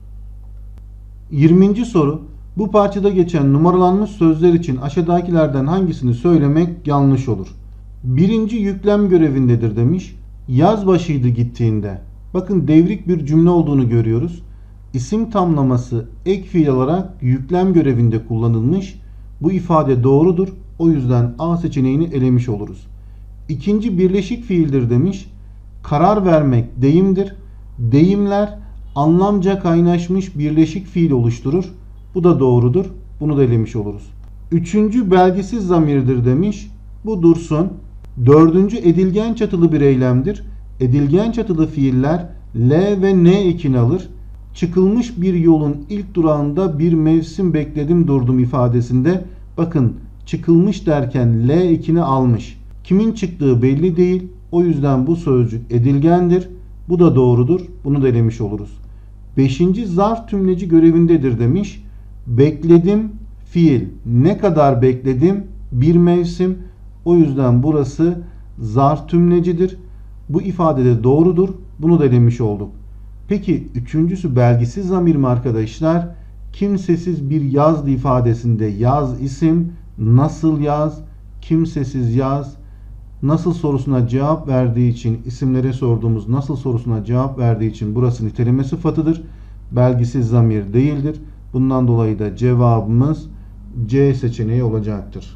yirminci soru. Bu parçada geçen numaralanmış sözler için aşağıdakilerden hangisini söylemek yanlış olur? Birinci yüklem görevindedir demiş. Yaz başıydı gittiğinde. Bakın devrik bir cümle olduğunu görüyoruz. İsim tamlaması ek fiil olarak yüklem görevinde kullanılmış. Bu ifade doğrudur. O yüzden A seçeneğini elemiş oluruz. İkinci birleşik fiildir demiş. Karar vermek deyimdir. Deyimler anlamca kaynaşmış birleşik fiil oluşturur. Bu da doğrudur. Bunu da elemiş oluruz. Üçüncü belgisiz zamirdir demiş. Bu dursun. Dördüncü edilgen çatılı bir eylemdir. Edilgen çatılı fiiller L ve N ekini alır. Çıkılmış bir yolun ilk durağında bir mevsim bekledim durdum ifadesinde bakın çıkılmış derken L ekini almış. Kimin çıktığı belli değil. O yüzden bu sözcük edilgendir. Bu da doğrudur. Bunu da elemiş oluruz. Beşinci zarf tümleci görevindedir demiş. Bekledim fiil. Ne kadar bekledim? Bir mevsim. O yüzden burası zarf tümlecidir. Bu ifade de doğrudur. Bunu da elemiş olduk. Peki üçüncüsü belgisiz zamir mi arkadaşlar? Kimsesiz bir yazdı ifadesinde yaz isim, nasıl yaz, kimsesiz yaz, nasıl sorusuna cevap verdiği için isimlere sorduğumuz nasıl sorusuna cevap verdiği için burası niteleme sıfatıdır. Belgisiz zamir değildir. Bundan dolayı da cevabımız C seçeneği olacaktır.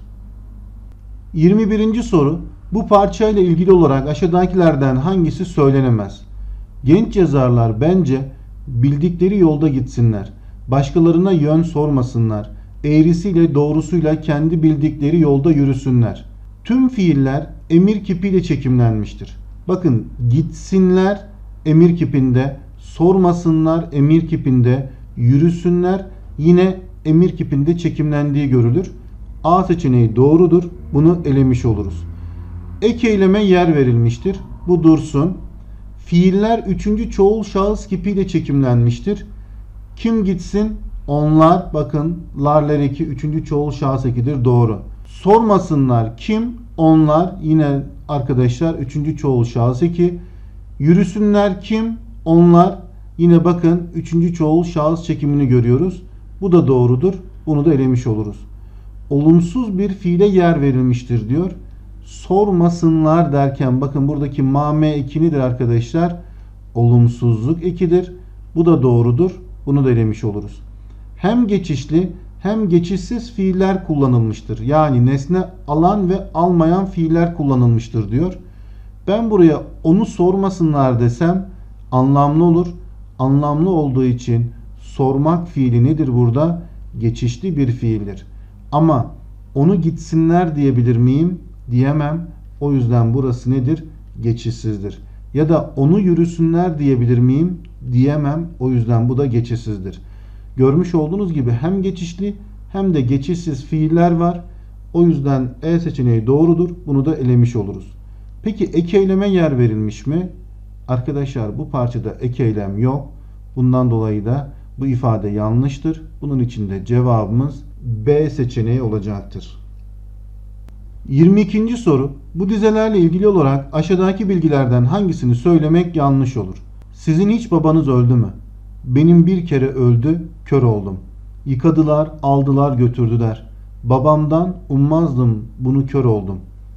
yirmi birinci soru. Bu parçayla ilgili olarak aşağıdakilerden hangisi söylenemez? Genç yazarlar bence bildikleri yolda gitsinler. Başkalarına yön sormasınlar. Eğrisiyle doğrusuyla kendi bildikleri yolda yürüsünler. Tüm fiiller emir kipiyle çekimlenmiştir. Bakın gitsinler emir kipinde, sormasınlar emir kipinde, yürüsünler yine emir kipinde çekimlendiği görülür. A seçeneği doğrudur. Bunu elemiş oluruz. Ek eyleme yer verilmiştir. Bu dursun. Fiiller üçüncü çoğul şahıs kipiyle çekimlenmiştir. Kim gitsin? Onlar. Bakın larler eki üçüncü çoğul şahıs ekidir. Doğru. Sormasınlar kim? Onlar. Yine arkadaşlar üçüncü çoğul şahıs eki. Yürüsünler kim? Onlar. Yine bakın üçüncü çoğul şahıs çekimini görüyoruz. Bu da doğrudur. Bunu da elemiş oluruz. Olumsuz bir fiile yer verilmiştir diyor. Sormasınlar derken bakın buradaki mame ekinidir arkadaşlar. Olumsuzluk ekidir. Bu da doğrudur. Bunu da elemiş oluruz. Hem geçişli hem geçişsiz fiiller kullanılmıştır. Yani nesne alan ve almayan fiiller kullanılmıştır diyor. Ben buraya onu sormasınlar desem anlamlı olur. Anlamlı olduğu için sormak fiili nedir burada? Geçişli bir fiildir. Ama onu gitsinler diyebilir miyim? Diyemem. O yüzden burası nedir? Geçişsizdir. Ya da onu yürüsünler diyebilir miyim? Diyemem. O yüzden bu da geçişsizdir. Görmüş olduğunuz gibi hem geçişli hem de geçişsiz fiiller var. O yüzden E seçeneği doğrudur. Bunu da elemiş oluruz. Peki ek eyleme yer verilmiş mi? Arkadaşlar bu parçada ek eylem yok. Bundan dolayı da bu ifade yanlıştır. Bunun için de cevabımız B seçeneği olacaktır. yirmi ikinci soru. Bu dizelerle ilgili olarak aşağıdaki bilgilerden hangisini söylemek yanlış olur? Sizin hiç babanız öldü mü? Benim bir kere öldü, kör oldum. Yıkadılar, aldılar, götürdüler. Babamdan ummazdım, bunu kör oldum.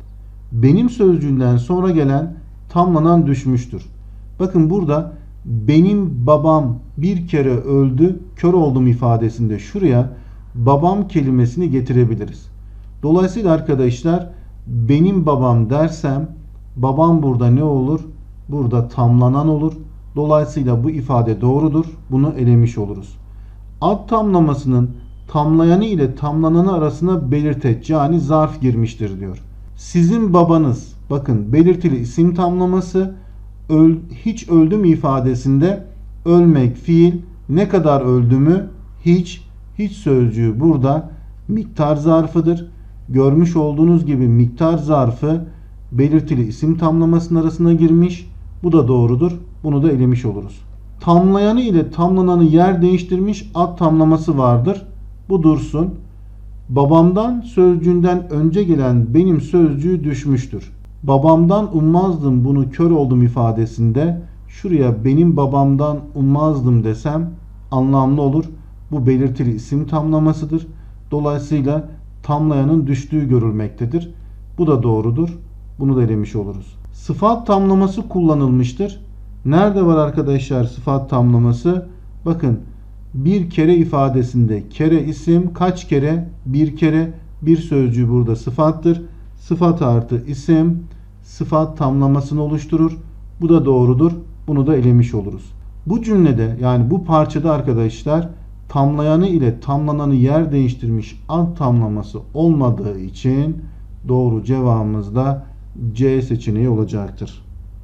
Benim sözcüğünden sonra gelen tamlanan düşmüştür. Bakın burada benim babam bir kere öldü, kör oldum ifadesinde şuraya babam kelimesini getirebiliriz. Dolayısıyla arkadaşlar benim babam dersem babam burada ne olur? Burada tamlanan olur. Dolayısıyla bu ifade doğrudur. Bunu elemiş oluruz. Ad tamlamasının tamlayanı ile tamlananı arasına belirteç yani zarf girmiştir diyor. Sizin babanız, bakın belirtili isim tamlaması, öl, hiç öldü mü ifadesinde ölmek fiil, ne kadar öldü mü hiç, hiç sözcüğü burada miktar zarfıdır. Görmüş olduğunuz gibi miktar zarfı belirtili isim tamlamasının arasına girmiş. Bu da doğrudur. Bunu da elemiş oluruz. Tamlayanı ile tamlananı yer değiştirmiş ad tamlaması vardır. Bu dursun. Babamdan sözcüğünden önce gelen benim sözcüğü düşmüştür. Babamdan ummazdım bunu kör oldum ifadesinde şuraya benim babamdan ummazdım desem anlamlı olur. Bu belirtili isim tamlamasıdır. Dolayısıyla tamlayanın düştüğü görülmektedir. Bu da doğrudur. Bunu da elemiş oluruz. Sıfat tamlaması kullanılmıştır. Nerede var arkadaşlar sıfat tamlaması? Bakın bir kere ifadesinde kere isim kaç kere? Bir kere. Bir sözcüğü burada sıfattır. Sıfat artı isim sıfat tamlamasını oluşturur. Bu da doğrudur. Bunu da elemiş oluruz. Bu cümlede yani bu parçada arkadaşlar tamlayanı ile tamlananı yer değiştirmiş ad tamlaması olmadığı için doğru cevabımız da C seçeneği olacaktır.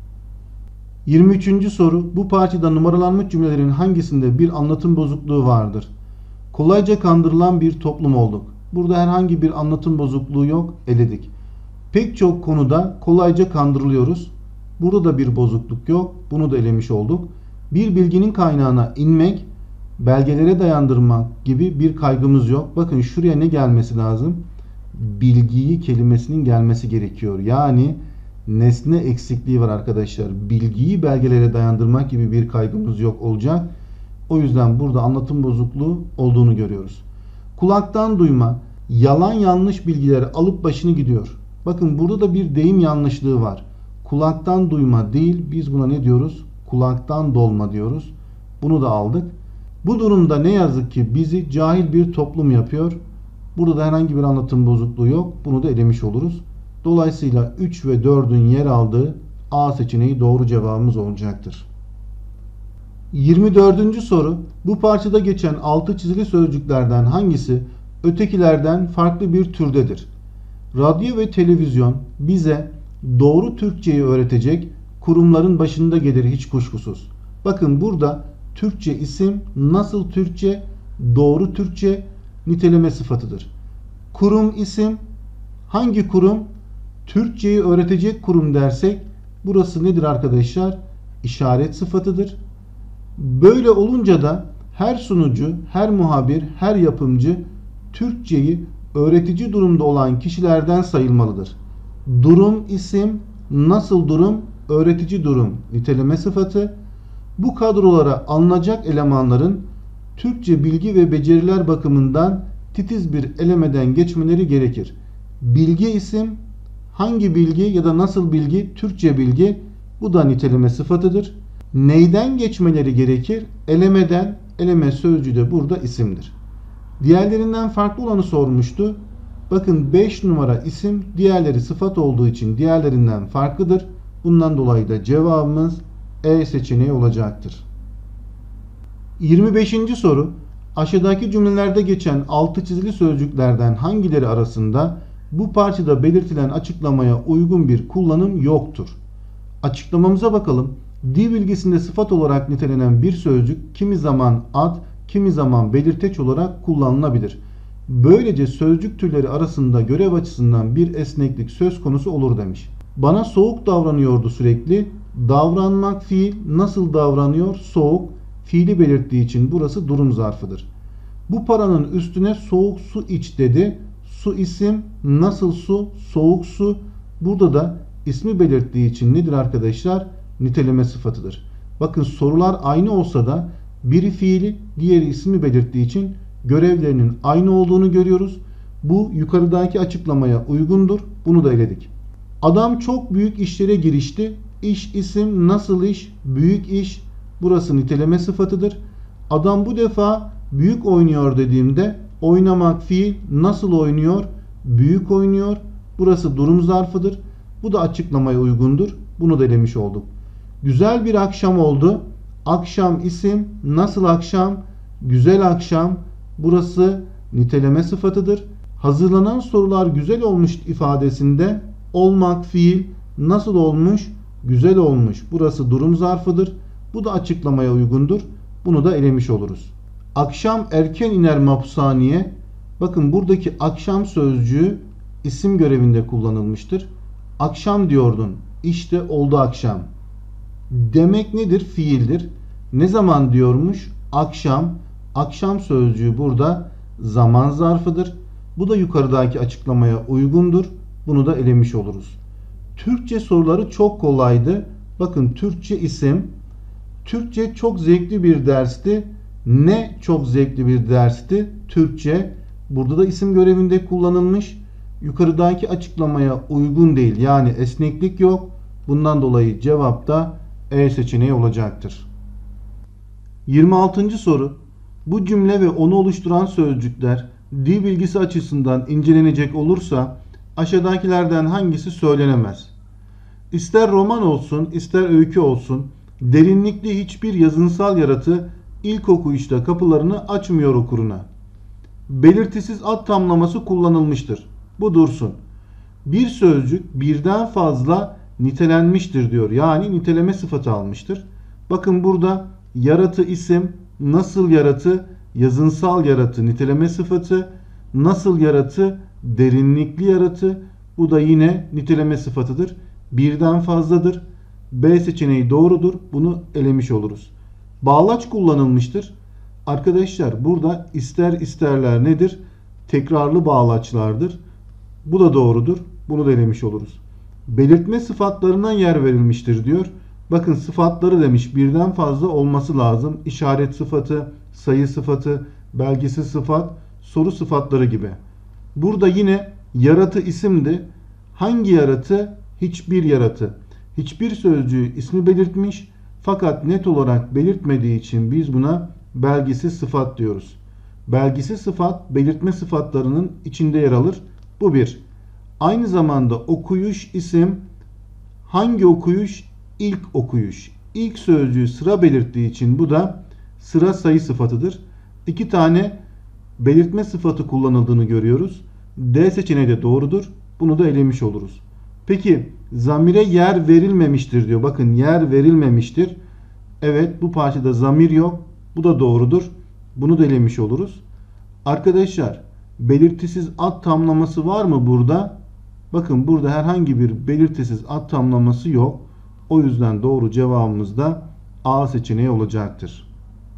yirmi üçüncü soru. Bu parçada numaralanmış cümlelerin hangisinde bir anlatım bozukluğu vardır? Kolayca kandırılan bir toplum olduk. Burada herhangi bir anlatım bozukluğu yok. Eledik. Pek çok konuda kolayca kandırılıyoruz. Burada da bir bozukluk yok. Bunu da elemiş olduk. Bir bilginin kaynağına inmek, belgelere dayandırmak gibi bir kaygımız yok. Bakın şuraya ne gelmesi lazım? Bilgiyi kelimesinin gelmesi gerekiyor. Yani nesne eksikliği var arkadaşlar. Bilgiyi belgelere dayandırmak gibi bir kaygımız yok olacak. O yüzden burada anlatım bozukluğu olduğunu görüyoruz. Kulaktan duyma, yalan yanlış bilgileri alıp başını gidiyor. Bakın burada da bir deyim yanlışlığı var. Kulaktan duyma değil, biz buna ne diyoruz? Kulaktan dolma diyoruz. Bunu da aldık. Bu durumda ne yazık ki bizi cahil bir toplum yapıyor. Burada da herhangi bir anlatım bozukluğu yok. Bunu da elemiş oluruz. Dolayısıyla üç ve dördün yer aldığı A seçeneği doğru cevabımız olacaktır. yirmi dördüncü soru. Bu parçada geçen altı çizili sözcüklerden hangisi ötekilerden farklı bir türdedir? Radyo ve televizyon bize doğru Türkçeyi öğretecek kurumların başında gelir hiç kuşkusuz. Bakın burada Türkçe isim nasıl Türkçe, doğru Türkçe niteleme sıfatıdır. Kurum isim hangi kurum? Türkçeyi öğretecek kurum dersek burası nedir arkadaşlar? İşaret sıfatıdır. Böyle olunca da her sunucu, her muhabir, her yapımcı Türkçeyi öğretici durumda olan kişilerden sayılmalıdır. Durum isim nasıl durum? Öğretici durum niteleme sıfatı. Bu kadrolara alınacak elemanların Türkçe bilgi ve beceriler bakımından titiz bir elemeden geçmeleri gerekir. Bilgi isim hangi bilgi ya da nasıl bilgi? Türkçe bilgi. Bu da niteleme sıfatıdır. Neyden geçmeleri gerekir? Elemeden. Eleme sözcüğü de burada isimdir. Diğerlerinden farklı olanı sormuştu. Bakın beş numara isim, diğerleri sıfat olduğu için diğerlerinden farklıdır. Bundan dolayı da cevabımız E seçeneği olacaktır. yirmi beşinci soru. Aşağıdaki cümlelerde geçen altı çizili sözcüklerden hangileri arasında bu parçada belirtilen açıklamaya uygun bir kullanım yoktur? Açıklamamıza bakalım. Dil bilgisinde sıfat olarak nitelenen bir sözcük kimi zaman ad, kimi zaman belirteç olarak kullanılabilir. Böylece sözcük türleri arasında görev açısından bir esneklik söz konusu olur demiş. Bana soğuk davranıyordu sürekli. Davranmak fiil, nasıl davranıyor? Soğuk. Fiili belirttiği için burası durum zarfıdır. Bu paranın üstüne soğuk su iç dedi. Su isim, nasıl su? Soğuk su. Burada da ismi belirttiği için nedir arkadaşlar? Niteleme sıfatıdır. Bakın sorular aynı olsa da biri fiili, diğeri ismi belirttiği için görevlerinin aynı olduğunu görüyoruz. Bu yukarıdaki açıklamaya uygundur. Bunu da eledik. Adam çok büyük işlere girişti. İş isim, nasıl iş? Büyük iş. Burası niteleme sıfatıdır. Adam bu defa büyük oynuyor dediğimde oynamak fiil, nasıl oynuyor? Büyük oynuyor. Burası durum zarfıdır. Bu da açıklamaya uygundur. Bunu da elemiş olduk. Güzel bir akşam oldu. Akşam isim, nasıl akşam? Güzel akşam. Burası niteleme sıfatıdır. Hazırlanan sorular güzel olmuş ifadesinde olmak fiil, nasıl olmuş? Güzel olmuş. Burası durum zarfıdır. Bu da açıklamaya uygundur. Bunu da elemiş oluruz. Akşam erken iner mapushaneye. Bakın buradaki akşam sözcüğü isim görevinde kullanılmıştır. Akşam diyordun. İşte oldu akşam. Demek nedir? Fiildir. Ne zaman diyormuş? Akşam. Akşam sözcüğü burada zaman zarfıdır. Bu da yukarıdaki açıklamaya uygundur. Bunu da elemiş oluruz. Türkçe soruları çok kolaydı. Bakın Türkçe isim. Türkçe çok zevkli bir dersti. Ne çok zevkli bir dersti? Türkçe. Burada da isim görevinde kullanılmış. Yukarıdaki açıklamaya uygun değil. Yani esneklik yok. Bundan dolayı cevap da E seçeneği olacaktır. yirmi altıncı soru. Bu cümle ve onu oluşturan sözcükler dil bilgisi açısından incelenecek olursa aşağıdakilerden hangisi söylenemez? İster roman olsun, ister öykü olsun, derinlikli hiçbir yazınsal yaratı ilk okuyuşta kapılarını açmıyor okuruna. Belirtisiz ad tamlaması kullanılmıştır. Bu dursun. Bir sözcük birden fazla nitelenmiştir diyor. Yani niteleme sıfatı almıştır. Bakın burada yaratı isim, nasıl yaratı, yazınsal yaratı niteleme sıfatı, nasıl yaratı, derinlikli yaratı. Bu da yine niteleme sıfatıdır. Birden fazladır. B seçeneği doğrudur. Bunu elemiş oluruz. Bağlaç kullanılmıştır. Arkadaşlar burada ister isterler nedir? Tekrarlı bağlaçlardır. Bu da doğrudur. Bunu da elemiş oluruz. Belirtme sıfatlarına yer verilmiştir diyor. Bakın sıfatları demiş birden fazla olması lazım. İşaret sıfatı, sayı sıfatı, belgesi sıfat, soru sıfatları gibi. Burada yine yaratı isimdi. Hangi yaratı? Hiçbir yaratı. Hiçbir sözcüğü ismi belirtmiş fakat net olarak belirtmediği için biz buna belgisiz sıfat diyoruz. Belgisiz sıfat belirtme sıfatlarının içinde yer alır. Bu bir. Aynı zamanda okuyuş isim. Hangi okuyuş? İlk okuyuş. İlk sözcüğü sıra belirttiği için bu da sıra sayı sıfatıdır. İki tane belirtme sıfatı kullanıldığını görüyoruz. D seçeneği de doğrudur. Bunu da elemiş oluruz. Peki zamire yer verilmemiştir diyor. Bakın yer verilmemiştir. Evet bu parçada zamir yok. Bu da doğrudur. Bunu da elemiş oluruz. Arkadaşlar belirtisiz ad tamlaması var mı burada? Bakın burada herhangi bir belirtisiz ad tamlaması yok. O yüzden doğru cevabımız da A seçeneği olacaktır.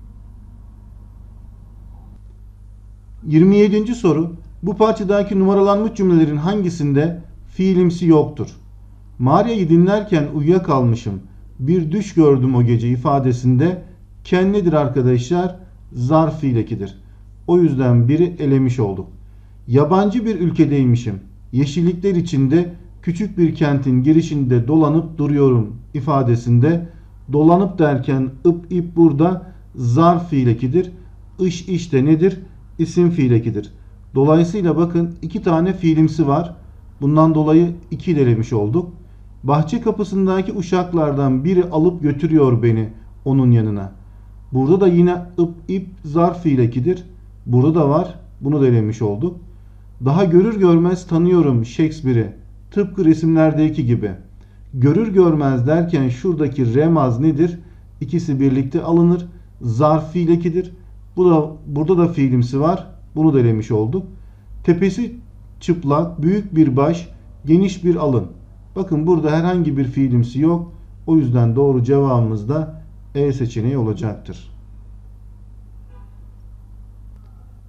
yirmi yedinci soru. Bu parçadaki numaralanmış cümlelerin hangisinde fiilimsi yoktur? Maria'yı dinlerken uyuyakalmışım. Bir düş gördüm o gece ifadesinde ken nedir arkadaşlar? Zarf fiilekidir. O yüzden biri elemiş olduk. Yabancı bir ülkedeymişim. Yeşillikler içinde küçük bir kentin girişinde dolanıp duruyorum ifadesinde dolanıp derken ıp ip burada zarf fiilekidir. İş işte nedir? İsim fiilekidir. Dolayısıyla bakın iki tane fiilimsi var. Bundan dolayı iki elemiş olduk. Bahçe kapısındaki uşaklardan biri alıp götürüyor beni onun yanına. Burada da yine ıp ip zarf fiilekidir. Burada da var. Bunu da elemiş olduk. Daha görür görmez tanıyorum Shakespeare'i. Tıpkı resimlerdeki gibi. Görür görmez derken şuradaki remaz nedir? İkisi birlikte alınır. Zarf fiilekidir. Bu da, burada da fiilimsi var. Bunu da elemiş olduk. Tepesi çıplak, büyük bir baş, geniş bir alın. Bakın burada herhangi bir fiilimsi yok. O yüzden doğru cevabımız da E seçeneği olacaktır.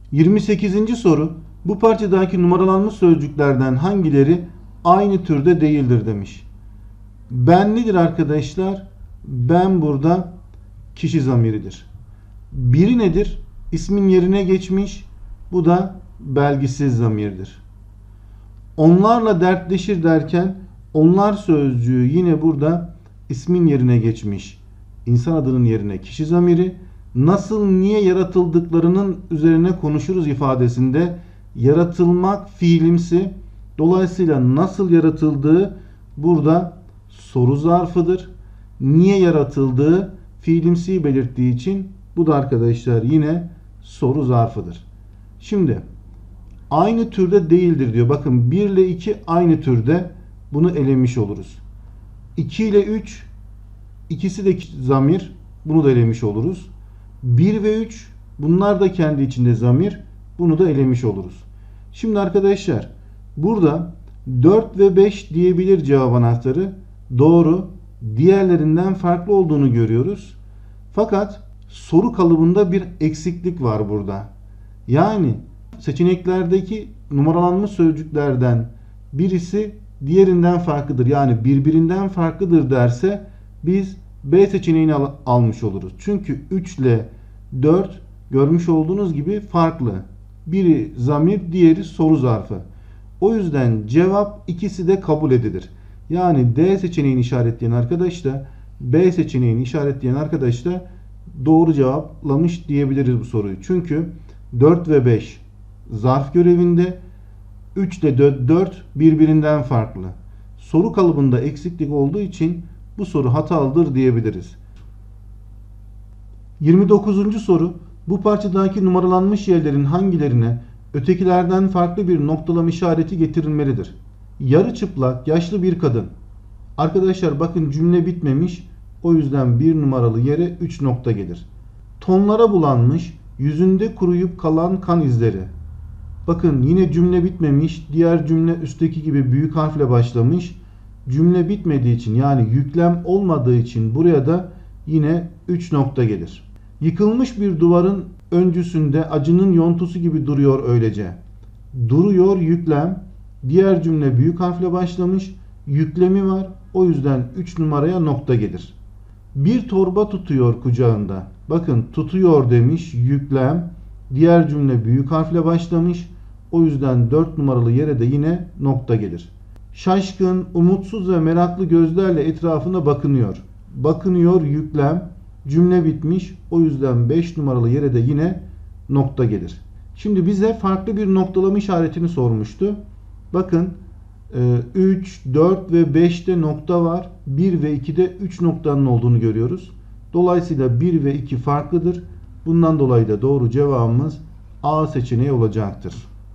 yirmi sekizinci soru. Bu parçadaki numaralanmış sözcüklerden hangileri aynı türde değildir demiş. Ben nedir arkadaşlar? Ben burada kişi zamiridir. Biri nedir? İsmin yerine geçmiş. Bu da belgisiz zamirdir. Onlarla dertleşir derken onlar sözcüğü yine burada ismin yerine geçmiş. İnsan adının yerine kişi zamiri. Nasıl, niye yaratıldıklarının üzerine konuşuruz ifadesinde yaratılmak fiilimsi. Dolayısıyla nasıl yaratıldığı burada soru zarfıdır. Niye yaratıldığı fiilimsiyi belirttiği için bu da arkadaşlar yine soru zarfıdır. Şimdi aynı türde değildir diyor. Bakın bir ile iki aynı türde, bunu elemiş oluruz. iki ile üç ikisi de zamir, bunu da elemiş oluruz. bir ve üç bunlar da kendi içinde zamir, bunu da elemiş oluruz. Şimdi arkadaşlar burada dört ve beş diyebilir cevap anahtarı. Doğru. Diğerlerinden farklı olduğunu görüyoruz. Fakat soru kalıbında bir eksiklik var burada. Yani seçeneklerdeki numaralanmış sözcüklerden birisi diğerinden farklıdır. Yani birbirinden farklıdır derse biz B seçeneğini al almış oluruz. Çünkü üç ile dört görmüş olduğunuz gibi farklı. Biri zamir, diğeri soru zarfı. O yüzden cevap ikisi de kabul edilir. Yani D seçeneğini işaretleyen arkadaş da B seçeneğini işaretleyen arkadaş da doğru cevaplamış diyebiliriz bu soruyu. Çünkü dört ve beş zarf görevinde, üç ile dört birbirinden farklı. Soru kalıbında eksiklik olduğu için bu soru hatalıdır diyebiliriz. yirmi dokuzuncu soru. Bu parçadaki numaralanmış yerlerin hangilerine ötekilerden farklı bir noktalama işareti getirilmelidir? Yarı çıplak, yaşlı bir kadın. Arkadaşlar bakın cümle bitmemiş. O yüzden bir numaralı yere üç nokta gelir. Tonlara bulanmış, yüzünde kuruyup kalan kan izleri. Bakın yine cümle bitmemiş. Diğer cümle üstteki gibi büyük harfle başlamış. Cümle bitmediği için, yani yüklem olmadığı için buraya da yine üç nokta gelir. Yıkılmış bir duvarın öncüsünde acının yontusu gibi duruyor öylece. Duruyor yüklem. Diğer cümle büyük harfle başlamış. Yüklemi var. O yüzden üç numaraya nokta gelir. Bir torba tutuyor kucağında. Bakın tutuyor demiş, yüklem. Diğer cümle büyük harfle başlamış. O yüzden dört numaralı yere de yine nokta gelir. Şaşkın, umutsuz ve meraklı gözlerle etrafına bakınıyor. Bakınıyor yüklem. Cümle bitmiş. O yüzden beş numaralı yere de yine nokta gelir. Şimdi bize farklı bir noktalama işaretini sormuştu. Bakın üç, dört ve beşte nokta var. bir ve ikide üç noktanın olduğunu görüyoruz. Dolayısıyla bir ve iki farklıdır. Bundan dolayı da doğru cevabımız A seçeneği olacaktır.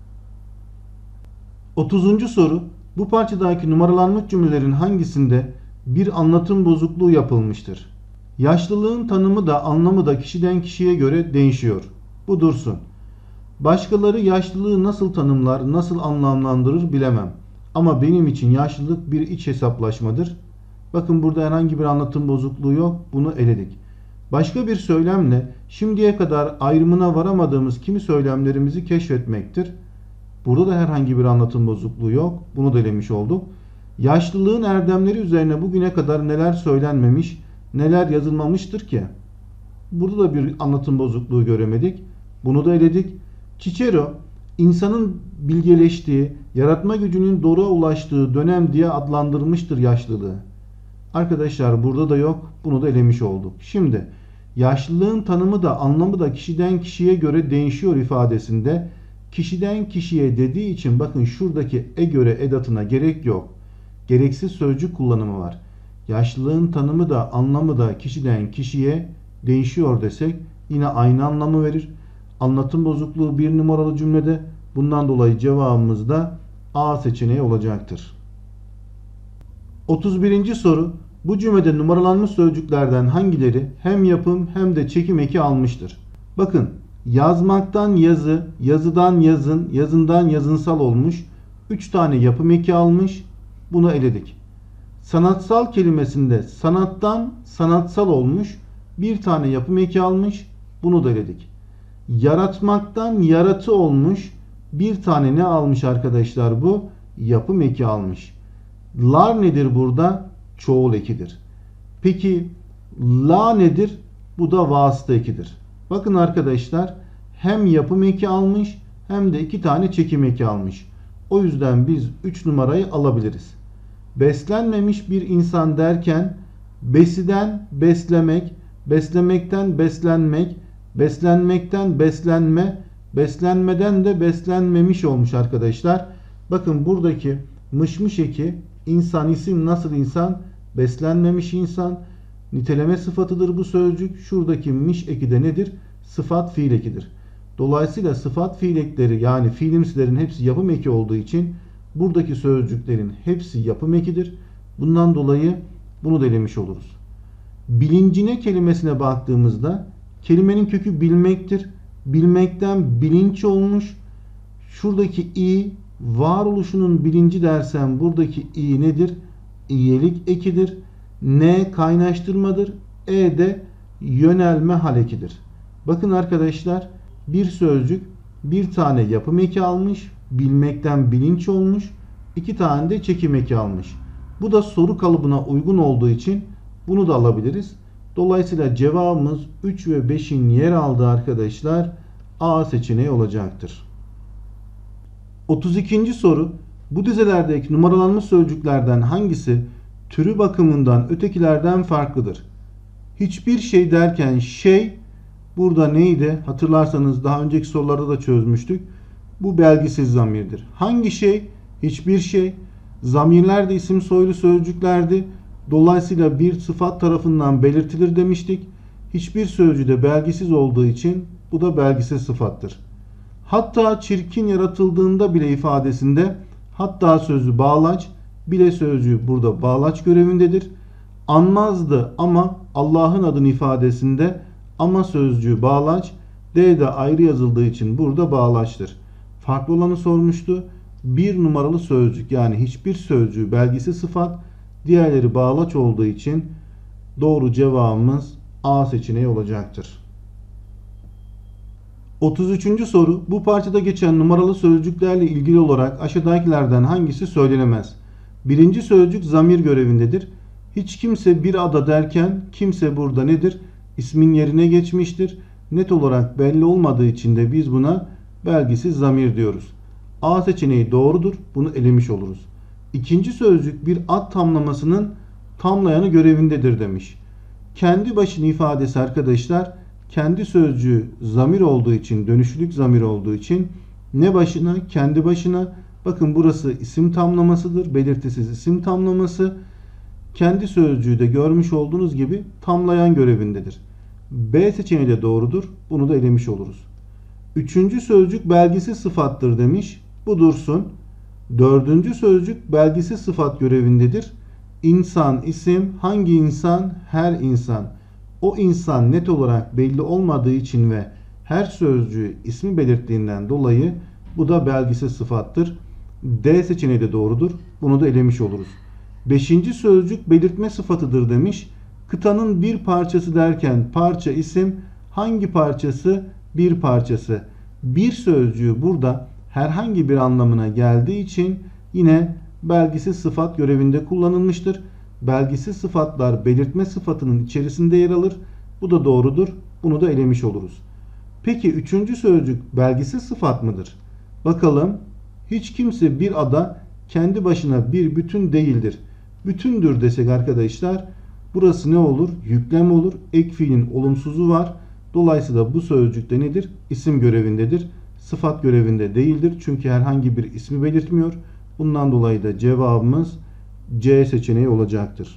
otuzuncu soru. Bu parçadaki numaralanmış cümlelerin hangisinde bir anlatım bozukluğu yapılmıştır? Yaşlılığın tanımı da anlamı da kişiden kişiye göre değişiyor. Bu dursun. Başkaları yaşlılığı nasıl tanımlar, nasıl anlamlandırır bilemem. Ama benim için yaşlılık bir iç hesaplaşmadır. Bakın burada herhangi bir anlatım bozukluğu yok. Bunu eledik. Başka bir söylemle şimdiye kadar ayrımına varamadığımız kimi söylemlerimizi keşfetmektir. Burada da herhangi bir anlatım bozukluğu yok. Bunu da elemiş olduk. Yaşlılığın erdemleri üzerine bugüne kadar neler söylenmemiş, neler yazılmamıştır ki? Burada da bir anlatım bozukluğu göremedik. Bunu da eledik. Cicero, insanın bilgeleştiği, yaratma gücünün doruğa ulaştığı dönem diye adlandırmıştır yaşlılığı. Arkadaşlar burada da yok. Bunu da elemiş olduk. Şimdi yaşlılığın tanımı da anlamı da kişiden kişiye göre değişiyor ifadesinde kişiden kişiye dediği için bakın şuradaki e göre edatına gerek yok. Gereksiz sözcük kullanımı var. Yaşlılığın tanımı da anlamı da kişiden kişiye değişiyor desek yine aynı anlamı verir. Anlatım bozukluğu bir numaralı cümlede. Bundan dolayı cevabımız da A seçeneği olacaktır. otuz birinci soru. Bu cümlede numaralanmış sözcüklerden hangileri hem yapım hem de çekim eki almıştır? Bakın yazmaktan yazı, yazıdan yazın, yazından yazınsal olmuş. üç tane yapım eki almış. Bunu eledik. Sanatsal kelimesinde sanattan sanatsal olmuş. bir tane yapım eki almış. Bunu da eledik. Yaratmaktan yaratı olmuş. Bir tane ne almış arkadaşlar bu? Yapım eki almış. Lar nedir burada? Çoğul ekidir. Peki la nedir? Bu da vasıta ekidir. Bakın arkadaşlar, hem yapım eki almış hem de iki tane çekim eki almış. O yüzden biz üç numarayı alabiliriz. Beslenmemiş bir insan derken besiden beslemek, beslemekten beslenmek, beslenmekten beslenme, beslenmeden de beslenmemiş olmuş arkadaşlar. Bakın buradaki mışmış eki insan, isim nasıl insan? Beslenmemiş insan. Niteleme sıfatıdır bu sözcük. Şuradaki miş eki de nedir? Sıfat fiil ekidir. Dolayısıyla sıfat fiil ekleri, yani fiilimsilerin hepsi yapım eki olduğu için buradaki sözcüklerin hepsi yapım ekidir. Bundan dolayı bunu da elemiş oluruz. Bilincine kelimesine baktığımızda kelimenin kökü bilmektir. Bilmekten bilinç olmuş. Şuradaki i, varoluşunun bilinci dersem buradaki i nedir? İyelik ekidir. N kaynaştırmadır. E de yönelme hal ekidir. Bakın arkadaşlar, bir sözcük bir tane yapım eki almış. Bilmekten bilinç olmuş. İki tane de çekim eki almış. Bu da soru kalıbına uygun olduğu için bunu da alabiliriz. Dolayısıyla cevabımız üç ve beşin yer aldığı arkadaşlar A seçeneği olacaktır. otuz ikinci soru. Bu dizelerdeki numaralanmış sözcüklerden hangisi türü bakımından ötekilerden farklıdır? Hiçbir şey derken şey burada neydi? Hatırlarsanız daha önceki sorularda da çözmüştük. Bu belgisiz zamirdir. Hangi şey? Hiçbir şey. Zamirler de isim soylu sözcüklerdi. Dolayısıyla bir sıfat tarafından belirtilir demiştik. Hiçbir sözcüğü de belgisiz olduğu için bu da belgisiz sıfattır. Hatta çirkin yaratıldığında bile ifadesinde hatta sözü bağlaç, bile sözcüğü burada bağlaç görevindedir. Anmazdı ama Allah'ın adını ifadesinde ama sözcüğü bağlaç, D de ayrı yazıldığı için burada bağlaçtır. Farklı olanı sormuştu. Bir numaralı sözcük, yani hiçbir sözcüğü belgisiz sıfat, diğerleri bağlaç olduğu için doğru cevabımız A seçeneği olacaktır. otuz üçüncü soru. Bu parçada geçen numaralı sözcüklerle ilgili olarak aşağıdakilerden hangisi söylenemez? Birinci sözcük zamir görevindedir. Hiç kimse bir ada derken kimse burada nedir? İsmin yerine geçmiştir. Net olarak belli olmadığı için de biz buna belgisiz zamir diyoruz. A seçeneği doğrudur. Bunu elemiş oluruz. İkinci sözcük bir ad tamlamasının tamlayanı görevindedir demiş. Kendi başına ifadesi arkadaşlar, kendi sözcüğü zamir olduğu için, dönüşlük zamir olduğu için ne başına? Kendi başına. Bakın burası isim tamlamasıdır. Belirtisiz isim tamlaması. Kendi sözcüğü de görmüş olduğunuz gibi tamlayan görevindedir. B seçeneği de doğrudur. Bunu da elemiş oluruz. Üçüncü sözcük belgisiz sıfattır demiş. Bu dursun. Dördüncü sözcük belgisiz sıfat görevindedir. İnsan, isim, hangi insan? Her insan. O insan net olarak belli olmadığı için ve her sözcüğü ismi belirttiğinden dolayı bu da belgisiz sıfattır. D seçeneği de doğrudur. Bunu da elemiş oluruz. Beşinci sözcük belirtme sıfatıdır demiş. Kıtanın bir parçası derken parça isim, hangi parçası? Bir parçası. Bir sözcüğü burada herhangi bir anlamına geldiği için yine belgisiz sıfat görevinde kullanılmıştır. Belgisiz sıfatlar belirtme sıfatının içerisinde yer alır. Bu da doğrudur. Bunu da elemiş oluruz. Peki üçüncü sözcük belgisiz sıfat mıdır? Bakalım. Hiç kimse bir ada kendi başına bir bütün değildir. Bütündür desek arkadaşlar, burası ne olur? Yüklem olur. Ek fiilin olumsuzu var. Dolayısıyla bu sözcükte nedir? İsim görevindedir. Sıfat görevinde değildir. Çünkü herhangi bir ismi belirtmiyor. Bundan dolayı da cevabımız C seçeneği olacaktır.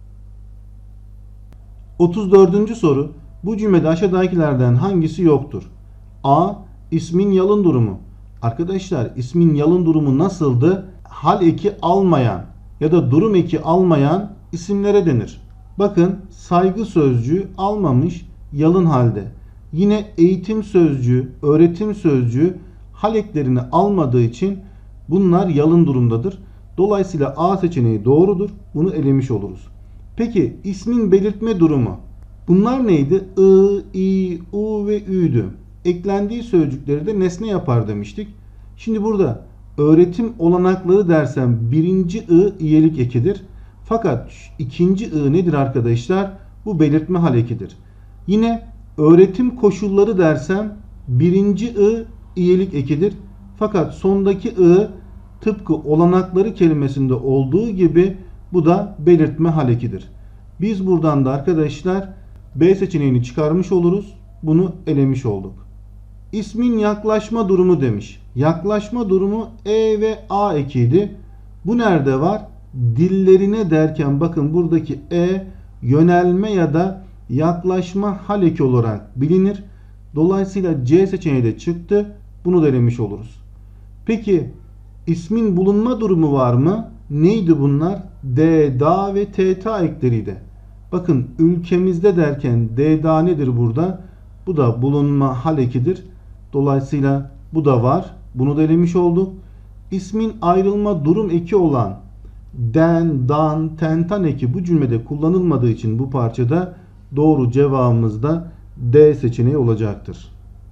otuz dördüncü soru. Bu cümlede aşağıdakilerden hangisi yoktur? A. İsmin yalın durumu. Arkadaşlar, ismin yalın durumu nasıldı? Hal eki almayan ya da durum eki almayan isimlere denir. Bakın, saygı sözcüğü almamış, yalın halde. Yine eğitim sözcüğü, öğretim sözcüğü hal eklerini almadığı için bunlar yalın durumdadır. Dolayısıyla A seçeneği doğrudur. Bunu elemiş oluruz. Peki ismin belirtme durumu. Bunlar neydi? I, I, U ve Ü'dü. Eklendiği sözcükleri de nesne yapar demiştik. Şimdi burada öğretim olanakları dersem birinci ı iyelik ekidir. Fakat ikinci ı nedir arkadaşlar? Bu belirtme hal ekidir. Yine öğretim koşulları dersem birinci ı iyelik ekidir. Fakat sondaki ı tıpkı olanakları kelimesinde olduğu gibi bu da belirtme hal ekidir. Biz buradan da arkadaşlar B seçeneğini çıkarmış oluruz. Bunu elemiş olduk. İsmin yaklaşma durumu demiş. Yaklaşma durumu E ve A ekiydi. Bu nerede var? Dillerine derken bakın buradaki E yönelme ya da yaklaşma hal eki olarak bilinir. Dolayısıyla C seçeneği de çıktı. Bunu da elemiş oluruz. Peki ismin bulunma durumu var mı? Neydi bunlar? D, da ve T, ta ekleriydi. Bakın ülkemizde derken D, da nedir burada? Bu da bulunma hal ekidir. Dolayısıyla bu da var. Bunu da elemiş olduk. İsmin ayrılma durum eki olan den, dan, ten, tan eki bu cümlede kullanılmadığı için bu parçada doğru cevabımız da D seçeneği olacaktır.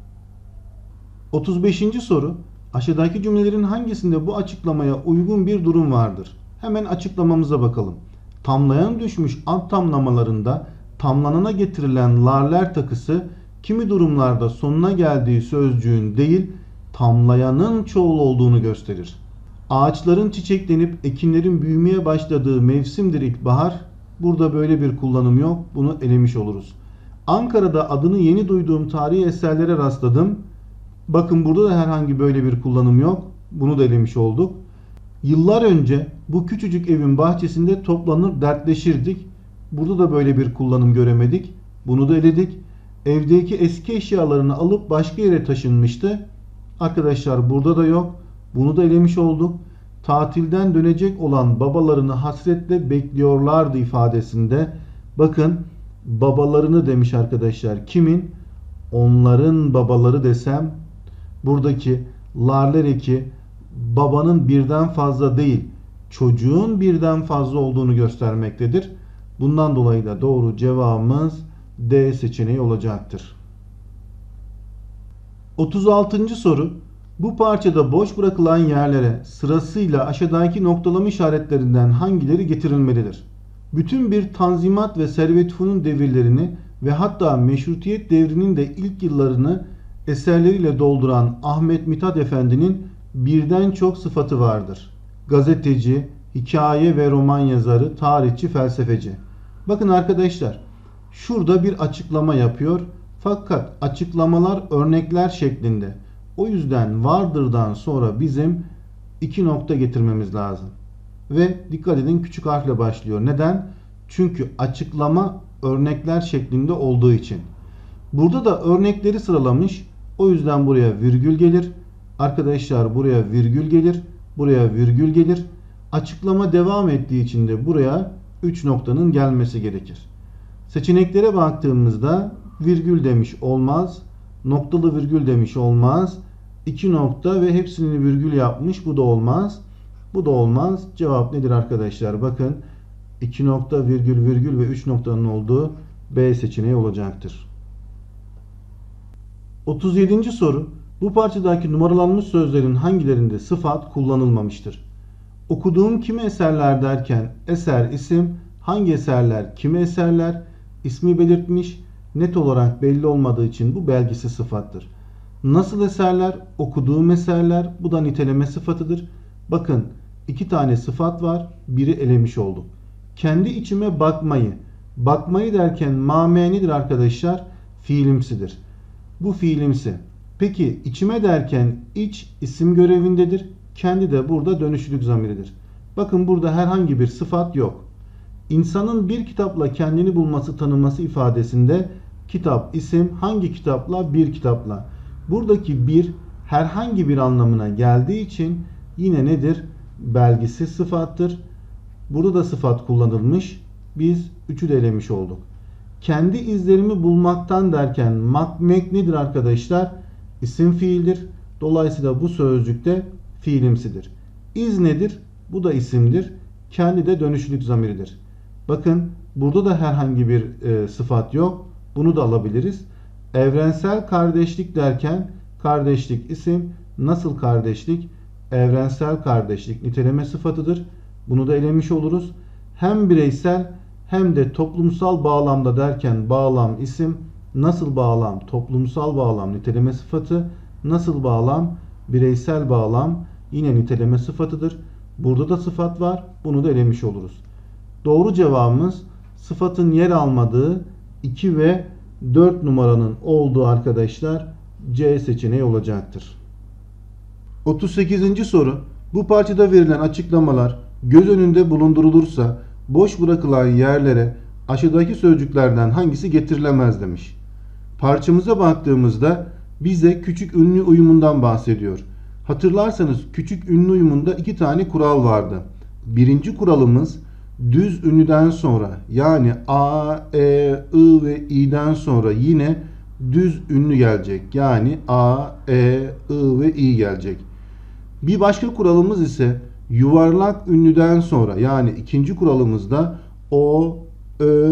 otuz beşinci soru. Aşağıdaki cümlelerin hangisinde bu açıklamaya uygun bir durum vardır? Hemen açıklamamıza bakalım. Tamlayan düşmüş ad tamlamalarında tamlanana getirilen larler takısı kimi durumlarda sonuna geldiği sözcüğün değil, tamlayanın çoğul olduğunu gösterir. Ağaçların çiçeklenip ekinlerin büyümeye başladığı mevsimdir ilkbahar. Burada böyle bir kullanım yok. Bunu elemiş oluruz. Ankara'da adını yeni duyduğum tarihi eserlere rastladım. Bakın burada da herhangi böyle bir kullanım yok. Bunu da elemiş olduk. Yıllar önce bu küçücük evin bahçesinde toplanır dertleşirdik. Burada da böyle bir kullanım göremedik. Bunu da eledik. Evdeki eski eşyalarını alıp başka yere taşınmıştı. Arkadaşlar burada da yok. Bunu da elemiş olduk. Tatilden dönecek olan babalarını hasretle bekliyorlardı ifadesinde. Bakın babalarını demiş arkadaşlar. Kimin? Onların babaları desem buradaki larler eki babanın birden fazla değil çocuğun birden fazla olduğunu göstermektedir. Bundan dolayı da doğru cevabımız D seçeneği olacaktır. otuz altıncı soru. Bu parçada boş bırakılan yerlere sırasıyla aşağıdaki noktalama işaretlerinden hangileri getirilmelidir? Bütün bir Tanzimat ve Servet-i devirlerini ve hatta Meşrutiyet devrinin de ilk yıllarını eserleriyle dolduran Ahmet Mithat Efendi'nin birden çok sıfatı vardır. Gazeteci, hikaye ve roman yazarı, tarihçi, felsefeci. Bakın arkadaşlar, şurada bir açıklama yapıyor. Fakat açıklamalar örnekler şeklinde. O yüzden vardır'dan sonra bizim iki nokta getirmemiz lazım. Ve dikkat edin küçük harfle başlıyor. Neden? Çünkü açıklama örnekler şeklinde olduğu için. Burada da örnekleri sıralamış. O yüzden buraya virgül gelir. Arkadaşlar buraya virgül gelir. Buraya virgül gelir. Açıklama devam ettiği için de buraya üç noktanın gelmesi gerekir. Seçeneklere baktığımızda virgül demiş olmaz. Noktalı virgül demiş olmaz. iki nokta ve hepsini virgül yapmış. Bu da olmaz. Bu da olmaz. Cevap nedir arkadaşlar? Bakın iki nokta virgül virgül ve üç noktanın olduğu B seçeneği olacaktır. otuz yedinci soru. Bu parçadaki numaralanmış sözlerin hangilerinde sıfat kullanılmamıştır? Okuduğum kimi eserler derken eser isim, hangi eserler kimi eserler, ismi belirtmiş, net olarak belli olmadığı için bu belgisi sıfattır. Nasıl eserler? Okuduğum eserler, bu da niteleme sıfatıdır. Bakın iki tane sıfat var, biri elemiş olduk. Kendi içime bakmayı, bakmayı derken mame nedir arkadaşlar? Fiilimsidir. Bu fiilimsi. Peki içime derken iç isim görevindedir. Kendi de burada dönüşlülük zamiridir. Bakın burada herhangi bir sıfat yok. İnsanın bir kitapla kendini bulması, tanıması ifadesinde kitap, isim, hangi kitapla? Bir kitapla. Buradaki bir herhangi bir anlamına geldiği için yine nedir? Belgisi sıfattır. Burada da sıfat kullanılmış. Biz üçü de elemiş olduk. Kendi izlerimi bulmaktan derken makmek nedir arkadaşlar? İsim fiildir. Dolayısıyla bu sözcükte fiilimsidir. İz nedir? Bu da isimdir. Kendi de dönüşlülük zamiridir. Bakın burada da herhangi bir e, sıfat yok. Bunu da alabiliriz. Evrensel kardeşlik derken kardeşlik isim, nasıl kardeşlik? Evrensel kardeşlik niteleme sıfatıdır. Bunu da elemiş oluruz. Hem bireysel hem de toplumsal bağlamda derken bağlam isim, nasıl bağlam? Toplumsal bağlam niteleme sıfatı, nasıl bağlam? Bireysel bağlam yine niteleme sıfatıdır. Burada da sıfat var. Bunu da elemiş oluruz. Doğru cevabımız sıfatın yer almadığı iki ve dört numaranın olduğu arkadaşlar C seçeneği olacaktır. otuz sekizinci soru. Bu parçada verilen açıklamalar göz önünde bulundurulursa boş bırakılan yerlere aşağıdaki sözcüklerden hangisi getirilemez demiş. Parçamıza baktığımızda bize küçük ünlü uyumundan bahsediyor. Hatırlarsanız küçük ünlü uyumunda iki tane kural vardı. Birinci kuralımız düz ünlüden sonra yani A, E, I ve İ'den sonra yine düz ünlü gelecek. Yani A, E, I ve İ gelecek. Bir başka kuralımız ise yuvarlak ünlüden sonra yani ikinci kuralımızda O, Ö,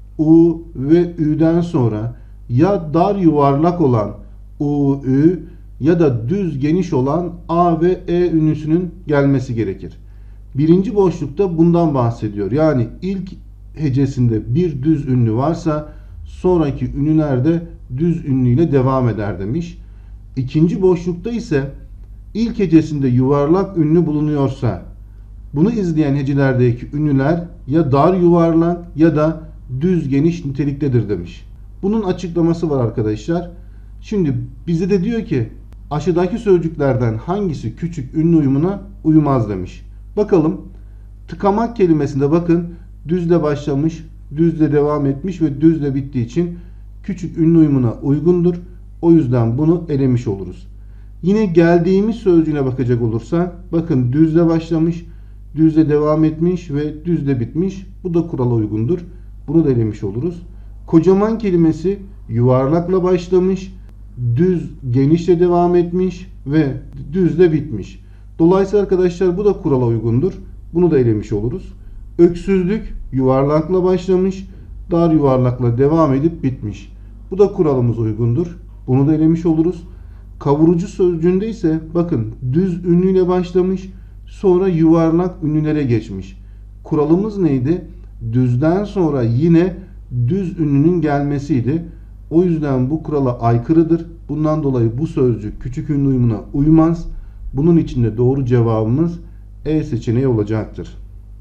U ve Ü'den sonra ya dar yuvarlak olan U, Ü ya da düz geniş olan A ve E ünlüsünün gelmesi gerekir. Birinci boşlukta bundan bahsediyor. Yani ilk hecesinde bir düz ünlü varsa sonraki ünlüler de düz ünlüyle devam eder demiş. İkinci boşlukta ise ilk hecesinde yuvarlak ünlü bulunuyorsa bunu izleyen hecelerdeki ünlüler ya dar yuvarlak ya da düz geniş niteliktedir demiş. Bunun açıklaması var arkadaşlar. Şimdi bize de diyor ki aşağıdaki sözcüklerden hangisi küçük ünlü uyumuna uymaz demiş. Bakalım. Tıkamak kelimesinde bakın düzle başlamış, düzle devam etmiş ve düzle bittiği için küçük ünlü uyumuna uygundur. O yüzden bunu elemiş oluruz. Yine geldiğimiz sözcüğüne bakacak olursak bakın düzle başlamış, düzle devam etmiş ve düzle bitmiş. Bu da kurala uygundur. Bunu da elemiş oluruz. Kocaman kelimesi yuvarlakla başlamış, düz genişle devam etmiş ve düzle bitmiş. Dolayısıyla arkadaşlar bu da kurala uygundur. Bunu da elemiş oluruz. Öksüzlük yuvarlakla başlamış, dar yuvarlakla devam edip bitmiş. Bu da kuralımız uygundur. Bunu da elemiş oluruz. Kavurucu sözcüğünde ise bakın düz ünlüyle başlamış, sonra yuvarlak ünlülere geçmiş. Kuralımız neydi? Düzden sonra yine düz ünlünün gelmesiydi. O yüzden bu kurala aykırıdır. Bundan dolayı bu sözcük küçük ünlü uyumuna uymaz. Bunun için de doğru cevabımız E seçeneği olacaktır.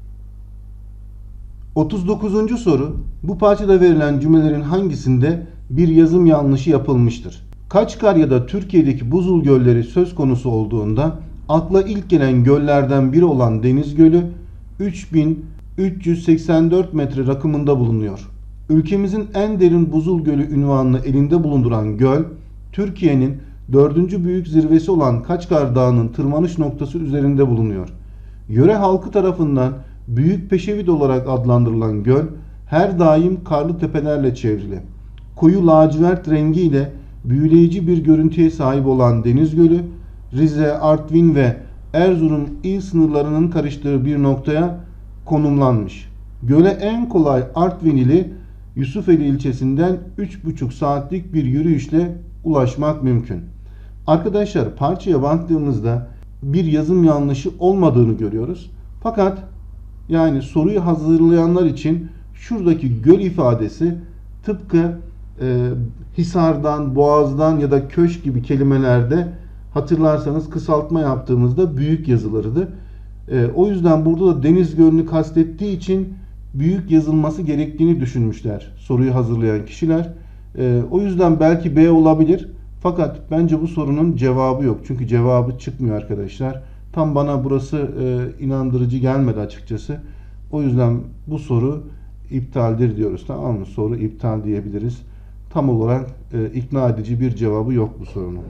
otuz dokuzuncu soru. Bu parçada verilen cümlelerin hangisinde bir yazım yanlışı yapılmıştır? Kaçkar ya da Türkiye'deki buzul gölleri söz konusu olduğunda akla ilk gelen göllerden biri olan Deniz Gölü üç bin üç yüz seksen dört metre rakımında bulunuyor. Ülkemizin en derin buzul gölü unvanını elinde bulunduran göl, Türkiye'nin dördüncü büyük zirvesi olan Kaçkar Dağı'nın tırmanış noktası üzerinde bulunuyor. Yöre halkı tarafından Büyük Peşevit olarak adlandırılan göl, her daim karlı tepelerle çevrili. Koyu lacivert rengiyle büyüleyici bir görüntüye sahip olan Deniz Gölü, Rize, Artvin ve Erzurum il sınırlarının karıştığı bir noktaya konumlanmış. Göle en kolay Artvin ili Yusufeli ilçesinden üç buçuk saatlik bir yürüyüşle ulaşmak mümkün. Arkadaşlar parçaya baktığımızda bir yazım yanlışı olmadığını görüyoruz. Fakat yani soruyu hazırlayanlar için şuradaki göl ifadesi tıpkı e, Hisar'dan, Boğaz'dan ya da Köşk gibi kelimelerde hatırlarsanız kısaltma yaptığımızda büyük yazılırdı. E, o yüzden burada da Deniz Gölü'nü kastettiği için büyük yazılması gerektiğini düşünmüşler soruyu hazırlayan kişiler. E, o yüzden belki B olabilir. Fakat bence bu sorunun cevabı yok. Çünkü cevabı çıkmıyor arkadaşlar. Tam bana burası e, inandırıcı gelmedi açıkçası. O yüzden bu soru iptaldir diyoruz. Tamam mı? Soru iptal diyebiliriz. Tam olarak e, ikna edici bir cevabı yok bu sorunun.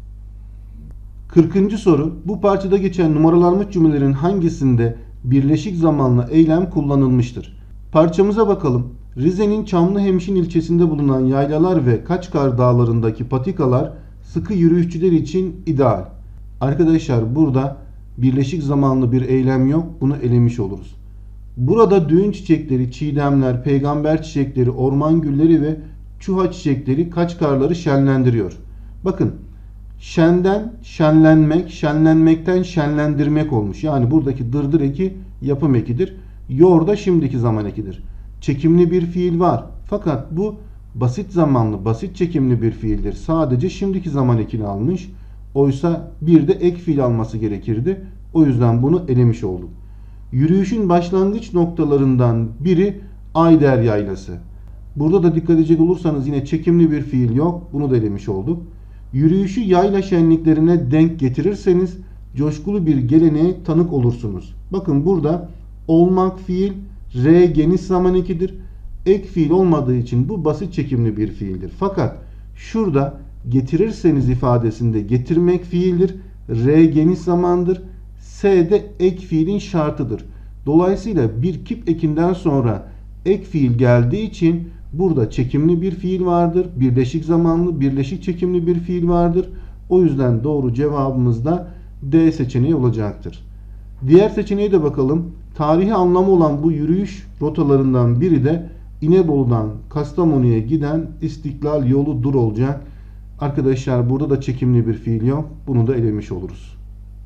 kırkıncı soru. Bu parçada geçen numaralanmış cümlelerin hangisinde birleşik zamanlı eylem kullanılmıştır? Parçamıza bakalım. Rize'nin Çamlıhemşin ilçesinde bulunan yaylalar ve Kaçkar Dağları'ndaki patikalar sıkı yürüyüşçüler için ideal. Arkadaşlar burada birleşik zamanlı bir eylem yok. Bunu elemiş oluruz. Burada düğün çiçekleri, çiğdemler, peygamber çiçekleri, orman gülleri ve Çuha çiçekleri kaçkarları şenlendiriyor. Bakın, şenden şenlenmek, şenlenmekten şenlendirmek olmuş. Yani buradaki dırdır eki yapım ekidir. Yor da şimdiki zaman ekidir. Çekimli bir fiil var. Fakat bu basit zamanlı, basit çekimli bir fiildir. Sadece şimdiki zaman ekini almış. Oysa bir de ek fiil alması gerekirdi. O yüzden bunu elemiş olduk. Yürüyüşün başlangıç noktalarından biri Ayder Yaylası. Burada da dikkat edecek olursanız yine çekimli bir fiil yok. Bunu da elemiş olduk. Yürüyüşü yayla şenliklerine denk getirirseniz coşkulu bir geleneğe tanık olursunuz. Bakın burada olmak fiil, re geniş zaman ekidir. Ek fiil olmadığı için bu basit çekimli bir fiildir. Fakat şurada getirirseniz ifadesinde getirmek fiildir. Re geniş zamandır. S de ek fiilin şartıdır. Dolayısıyla bir kip ekinden sonra ek fiil geldiği için burada çekimli bir fiil vardır. Birleşik zamanlı, birleşik çekimli bir fiil vardır. O yüzden doğru cevabımız da D seçeneği olacaktır. Diğer seçeneğe de bakalım. Tarihi anlamı olan bu yürüyüş rotalarından biri de İnebolu'dan Kastamonu'ya giden İstiklal yoludur olacak. Arkadaşlar burada da çekimli bir fiil yok. Bunu da elemiş oluruz.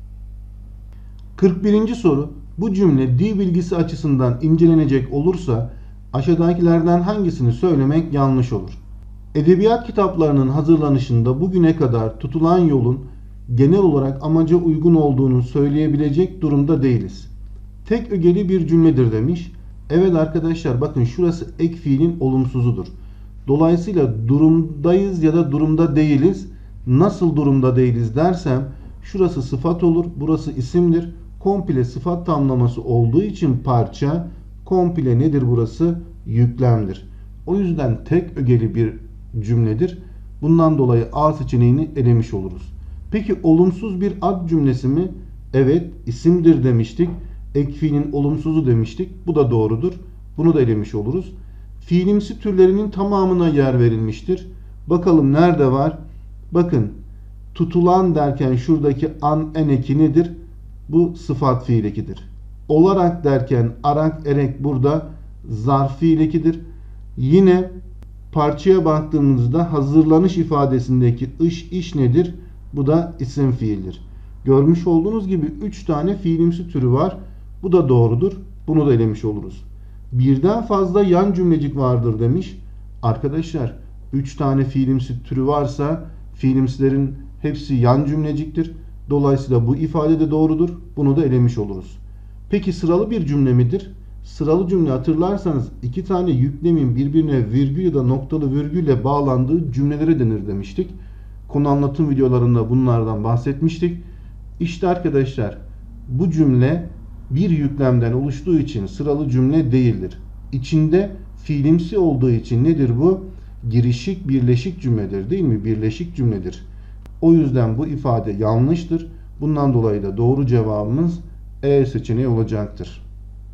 kırk birinci soru. Bu cümle dil bilgisi açısından incelenecek olursa aşağıdakilerden hangisini söylemek yanlış olur? Edebiyat kitaplarının hazırlanışında bugüne kadar tutulan yolun genel olarak amaca uygun olduğunu söyleyebilecek durumda değiliz. Tek ögeli bir cümledir demiş. Evet arkadaşlar, bakın şurası ek fiilin olumsuzudur. Dolayısıyla durumdayız ya da durumda değiliz. Nasıl durumda değiliz dersem şurası sıfat olur, burası isimdir. Komple sıfat tamlaması olduğu için parça, komple nedir burası? Yüklemdir. O yüzden tek ögeli bir cümledir. Bundan dolayı A seçeneğini elemiş oluruz. Peki olumsuz bir ad cümlesi mi? Evet, isimdir demiştik. Ek fiilin olumsuzu demiştik. Bu da doğrudur. Bunu da elemiş oluruz. Fiilimsi türlerinin tamamına yer verilmiştir. Bakalım nerede var? Bakın, tutulan derken şuradaki an en eki nedir? Bu sıfat fiil ekidir. Olarak derken arak erek burada zarf fiil ekidir. Yine parçaya baktığımızda hazırlanış ifadesindeki ış iş nedir? Bu da isim fiildir. Görmüş olduğunuz gibi üç tane fiilimsi türü var. Bu da doğrudur. Bunu da elemiş oluruz. Birden fazla yan cümlecik vardır demiş. Arkadaşlar üç tane fiilimsi türü varsa fiilimsilerin hepsi yan cümleciktir. Dolayısıyla bu ifade de doğrudur. Bunu da elemiş oluruz. Peki sıralı bir cümle midir? Sıralı cümle hatırlarsanız iki tane yüklemin birbirine virgül ya da noktalı virgülle bağlandığı cümlelere denir demiştik. Konu anlatım videolarında bunlardan bahsetmiştik. İşte arkadaşlar bu cümle bir yüklemden oluştuğu için sıralı cümle değildir. İçinde fiilimsi olduğu için nedir bu? Girişik birleşik cümledir değil mi? Birleşik cümledir. O yüzden bu ifade yanlıştır. Bundan dolayı da doğru cevabımız E seçeneği olacaktır.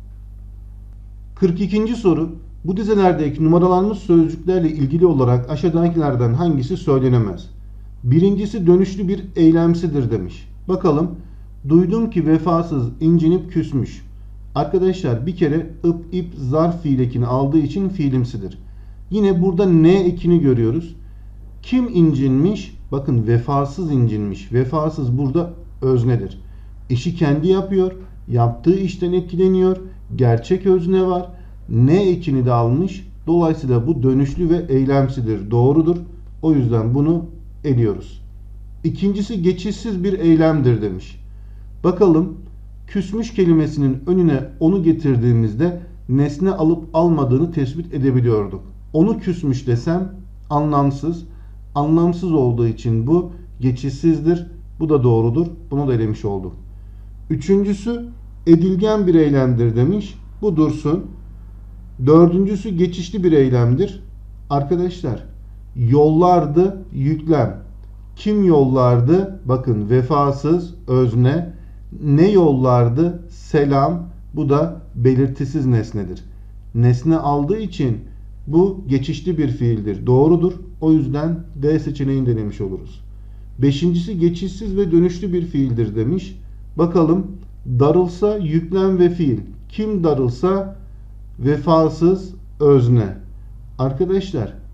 kırk ikinci soru. Bu dizelerdeki numaralanmış sözcüklerle ilgili olarak aşağıdakilerden hangisi söylenemez? Birincisi dönüşlü bir eylemsidir demiş. Bakalım. Duydum ki vefasız incinip küsmüş. Arkadaşlar bir kere ıp ip zarf fiil ekini aldığı için fiilimsidir. Yine burada ne ekini görüyoruz. Kim incinmiş? Bakın vefasız incinmiş. Vefasız burada öznedir. İşi kendi yapıyor. Yaptığı işten etkileniyor. Gerçek özne var. Ne ekini de almış. Dolayısıyla bu dönüşlü ve eylemsidir. Doğrudur. O yüzden bunu eliyoruz. İkincisi geçişsiz bir eylemdir demiş. Bakalım küsmüş kelimesinin önüne onu getirdiğimizde nesne alıp almadığını tespit edebiliyorduk. Onu küsmüş desem anlamsız. Anlamsız olduğu için bu geçişsizdir. Bu da doğrudur. Bunu da elemiş olduk. Üçüncüsü edilgen bir eylemdir demiş. Bu dursun. Dördüncüsü geçişli bir eylemdir. Arkadaşlar yollardı yüklem. Kim yollardı? Bakın vefasız özne. Ne yollardı? Selam. Bu da belirtisiz nesnedir. Nesne aldığı için bu geçişli bir fiildir. Doğrudur. O yüzden D seçeneğini denemiş oluruz. Beşincisi geçişsiz ve dönüşlü bir fiildir demiş. Bakalım darılsa yüklem ve fiil. Kim darılsa? Vefasız özne. Arkadaşlar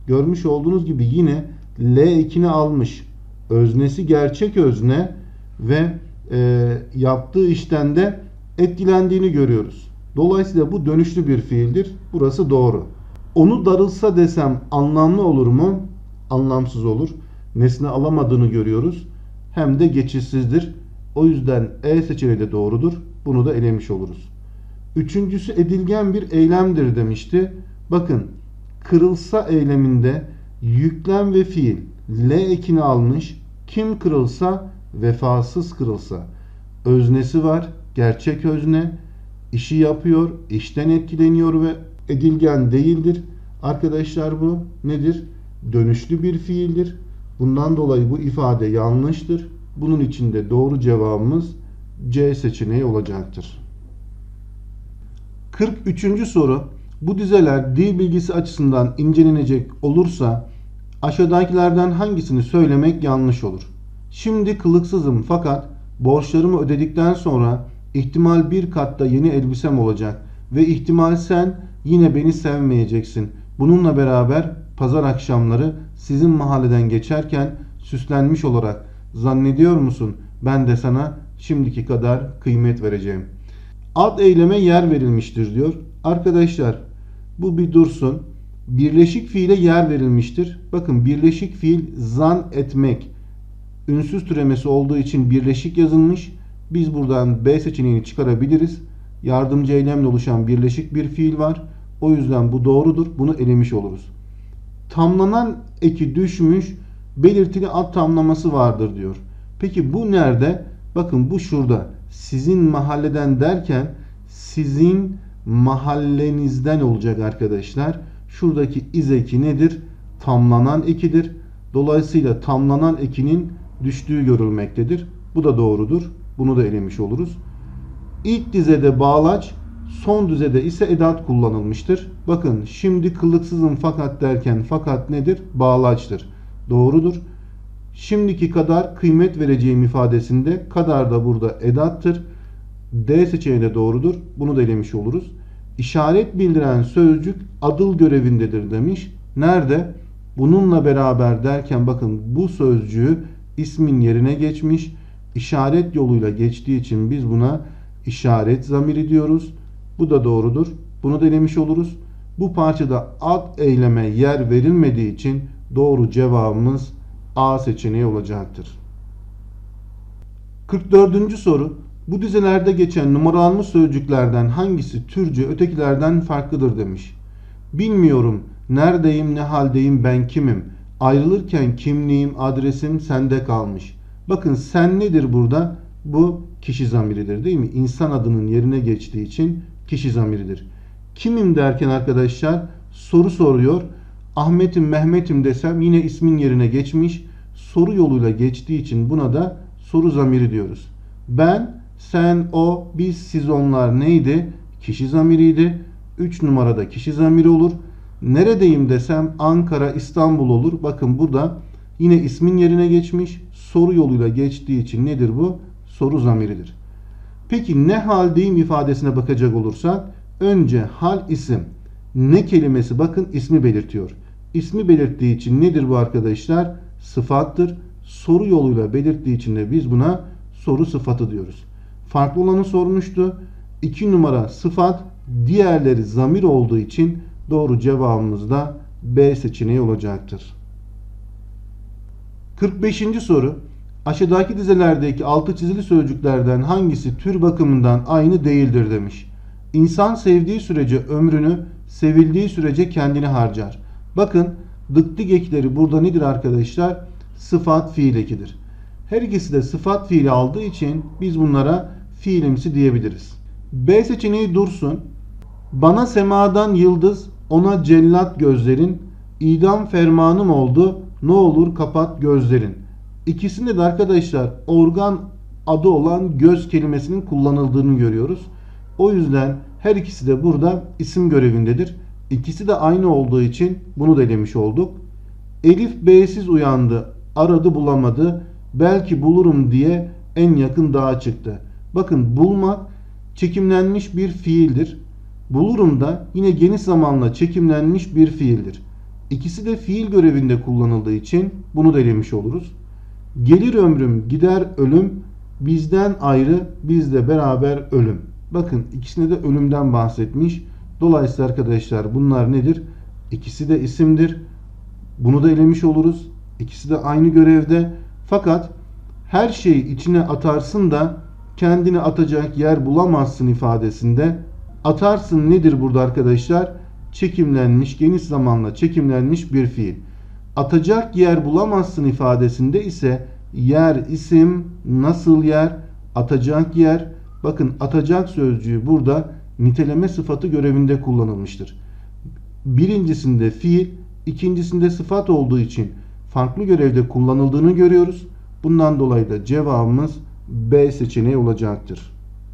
Görmüş olduğunuz gibi yine L ekini almış. Öznesi gerçek özne ve e, yaptığı işten de etkilendiğini görüyoruz. Dolayısıyla bu dönüşlü bir fiildir. Burası doğru. Onu darılsa desem anlamlı olur mu? Anlamsız olur. Nesne alamadığını görüyoruz. Hem de geçişsizdir. O yüzden E seçeneği de doğrudur. Bunu da elemiş oluruz. Üçüncüsü edilgen bir eylemdir demişti. Bakın, kırılsa eyleminde yüklem ve fiil L ekini almış. Kim kırılsa? Vefasız kırılsa. Öznesi var. Gerçek özne. İşi yapıyor. İşten etkileniyor ve edilgen değildir. Arkadaşlar bu nedir? Dönüşlü bir fiildir. Bundan dolayı bu ifade yanlıştır. Bunun için de doğru cevabımız C seçeneği olacaktır. kırk üçüncü soru. Bu dizeler dil bilgisi açısından incelenecek olursa aşağıdakilerden hangisini söylemek yanlış olur? Şimdi kılıksızım fakat borçlarımı ödedikten sonra ihtimal bir katta yeni elbisem olacak ve ihtimal sen yine beni sevmeyeceksin. Bununla beraber pazar akşamları sizin mahalleden geçerken süslenmiş olarak zannediyor musun ben de sana şimdiki kadar kıymet vereceğim. Alt eyleme yer verilmiştir diyor. Arkadaşlar bu bir dursun. Birleşik fiile yer verilmiştir. Bakın, birleşik fiil zan etmek. Ünsüz türemesi olduğu için birleşik yazılmış. Biz buradan B seçeneğini çıkarabiliriz. Yardımcı eylemle oluşan birleşik bir fiil var. O yüzden bu doğrudur. Bunu elemiş oluruz. Tamlanan eki düşmüş, belirtili ad tamlaması vardır diyor. Peki bu nerede? Bakın bu şurada. Sizin mahalleden derken sizin mahallenizden olacak arkadaşlar. Şuradaki iz eki nedir? Tamlanan ekidir. Dolayısıyla tamlanan ekinin düştüğü görülmektedir. Bu da doğrudur. Bunu da elemiş oluruz. İlk dizede bağlaç, son dizede ise edat kullanılmıştır. Bakın, şimdi kılıksızım fakat derken fakat nedir? Bağlaçtır. Doğrudur. Şimdiki kadar kıymet vereceğim ifadesinde kadar da burada edattır. D seçeneği de doğrudur. Bunu da elemiş oluruz. İşaret bildiren sözcük adıl görevindedir demiş. Nerede? Bununla beraber derken bakın bu sözcüğü ismin yerine geçmiş. İşaret yoluyla geçtiği için biz buna işaret zamiri diyoruz. Bu da doğrudur. Bunu da elemiş oluruz. Bu parçada ad eyleme yer verilmediği için doğru cevabımız A seçeneği olacaktır. kırk dördüncü soru. Bu dizelerde geçen numaralanmış sözcüklerden hangisi türce ötekilerden farklıdır demiş. Bilmiyorum, neredeyim, ne haldeyim, ben kimim? Ayrılırken kimliğim, adresim sende kalmış. Bakın sen nedir burada? Bu kişi zamiridir değil mi? İnsan adının yerine geçtiği için kişi zamiridir. Kimim derken arkadaşlar soru soruyor. Ahmet'im, Mehmet'im desem yine ismin yerine geçmiş. Soru yoluyla geçtiği için buna da soru zamiri diyoruz. Ben, sen, o, biz, siz, onlar neydi? Kişi zamiriydi. üç numarada kişi zamiri olur. Neredeyim desem Ankara, İstanbul olur. Bakın burada yine ismin yerine geçmiş. Soru yoluyla geçtiği için nedir bu? Soru zamiridir. Peki ne haldeyim ifadesine bakacak olursak önce hal isim. Ne kelimesi bakın ismi belirtiyor. İsmi belirttiği için nedir bu arkadaşlar? Sıfattır. Soru yoluyla belirttiği için de biz buna soru sıfatı diyoruz. Farklı olanı sormuştu. iki numara sıfat, diğerleri zamir olduğu için doğru cevabımız da B seçeneği olacaktır. kırk beşinci soru. Aşağıdaki dizelerdeki altı çizili sözcüklerden hangisi tür bakımından aynı değildir demiş. İnsan sevdiği sürece ömrünü, sevildiği sürece kendini harcar. Bakın dıktik ekleri burada nedir arkadaşlar? Sıfat fiil ekidir. Her ikisi de sıfat fiili aldığı için biz bunlara fiilimsi diyebiliriz. B seçeneği dursun. Bana semadan yıldız, ona cellat gözlerin, idam fermanım oldu, ne olur kapat gözlerin. İkisinde de arkadaşlar organ adı olan göz kelimesinin kullanıldığını görüyoruz. O yüzden her ikisi de burada isim görevindedir. İkisi de aynı olduğu için bunu da elemiş olduk. Elif B'siz uyandı, aradı bulamadı, belki bulurum diye en yakın dağa çıktı. Bakın bulmak çekimlenmiş bir fiildir. Bulurum da yine geniş zamanla çekimlenmiş bir fiildir. İkisi de fiil görevinde kullanıldığı için bunu da elemiş oluruz. Gelir ömrüm, gider ölüm, bizden ayrı, bizle beraber ölüm. Bakın ikisine de ölümden bahsetmiş. Dolayısıyla arkadaşlar bunlar nedir? İkisi de isimdir. Bunu da elemiş oluruz. İkisi de aynı görevde. Fakat her şeyi içine atarsın da kendini atacak yer bulamazsın ifadesinde atarsın nedir burada arkadaşlar? Çekimlenmiş, geniş zamanla çekimlenmiş bir fiil. Atacak yer bulamazsın ifadesinde ise yer isim, nasıl yer, atacak yer. Bakın atacak sözcüğü burada niteleme sıfatı görevinde kullanılmıştır. Birincisinde fiil, ikincisinde sıfat olduğu için farklı görevde kullanıldığını görüyoruz. Bundan dolayı da cevabımız B seçeneği olacaktır.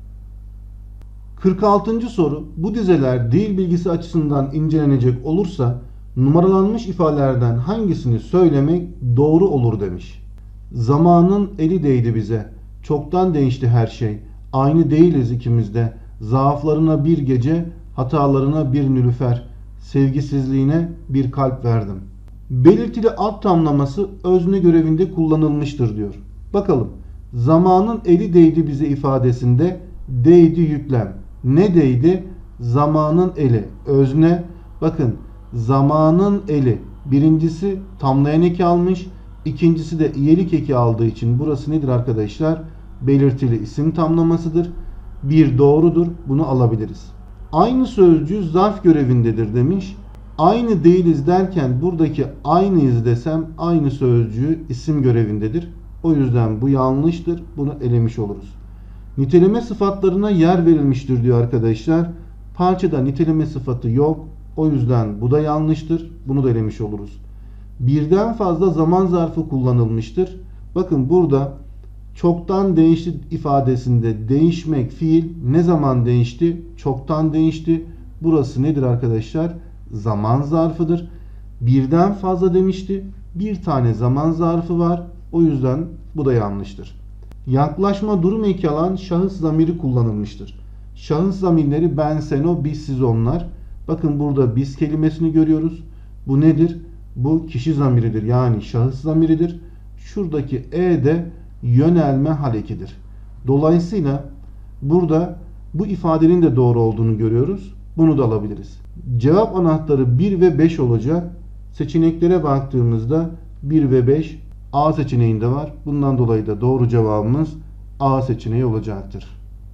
kırk altıncı soru. Bu dizeler dil bilgisi açısından incelenecek olursa numaralanmış ifadelerden hangisini söylemek doğru olur demiş. Zamanın eli değdi bize. Çoktan değişti her şey. Aynı değiliz ikimiz de. Zaaflarına bir gece, hatalarına bir nilüfer. Sevgisizliğine bir kalp verdim. Belirtili alt tamlaması özne görevinde kullanılmıştır diyor. Bakalım. Zamanın eli değdi bize ifadesinde değdi yüklem. Ne değdi? Zamanın eli. Özne. Bakın zamanın eli. Birincisi tamlayan eki almış. İkincisi de iyelik eki aldığı için burası nedir arkadaşlar? Belirtili isim tamlamasıdır. Bir doğrudur. Bunu alabiliriz. Aynı sözcüğü zarf görevindedir demiş. Aynı değiliz derken buradaki aynıyız desem aynı sözcüğü isim görevindedir. O yüzden bu yanlıştır. Bunu elemiş oluruz. Niteleme sıfatlarına yer verilmiştir diyor arkadaşlar. Parçada niteleme sıfatı yok. O yüzden bu da yanlıştır. Bunu da elemiş oluruz. Birden fazla zaman zarfı kullanılmıştır. Bakın burada çoktan değişti ifadesinde değişmek fiil ne zaman değişti? Çoktan değişti. Burası nedir arkadaşlar? Zaman zarfıdır. Birden fazla demişti. Bir tane zaman zarfı var. O yüzden bu da yanlıştır. Yaklaşma durum eki alan şahıs zamiri kullanılmıştır. Şahıs zamirleri ben, sen, o, biz, siz, onlar. Bakın burada biz kelimesini görüyoruz. Bu nedir? Bu kişi zamiridir. Yani şahıs zamiridir. Şuradaki e de yönelme hal ekidir. Dolayısıyla burada bu ifadenin de doğru olduğunu görüyoruz. Bunu da alabiliriz. Cevap anahtarı bir ve beş olacak. Seçeneklere baktığımızda bir ve beş A seçeneğinde var. Bundan dolayı da doğru cevabımız A seçeneği olacaktır.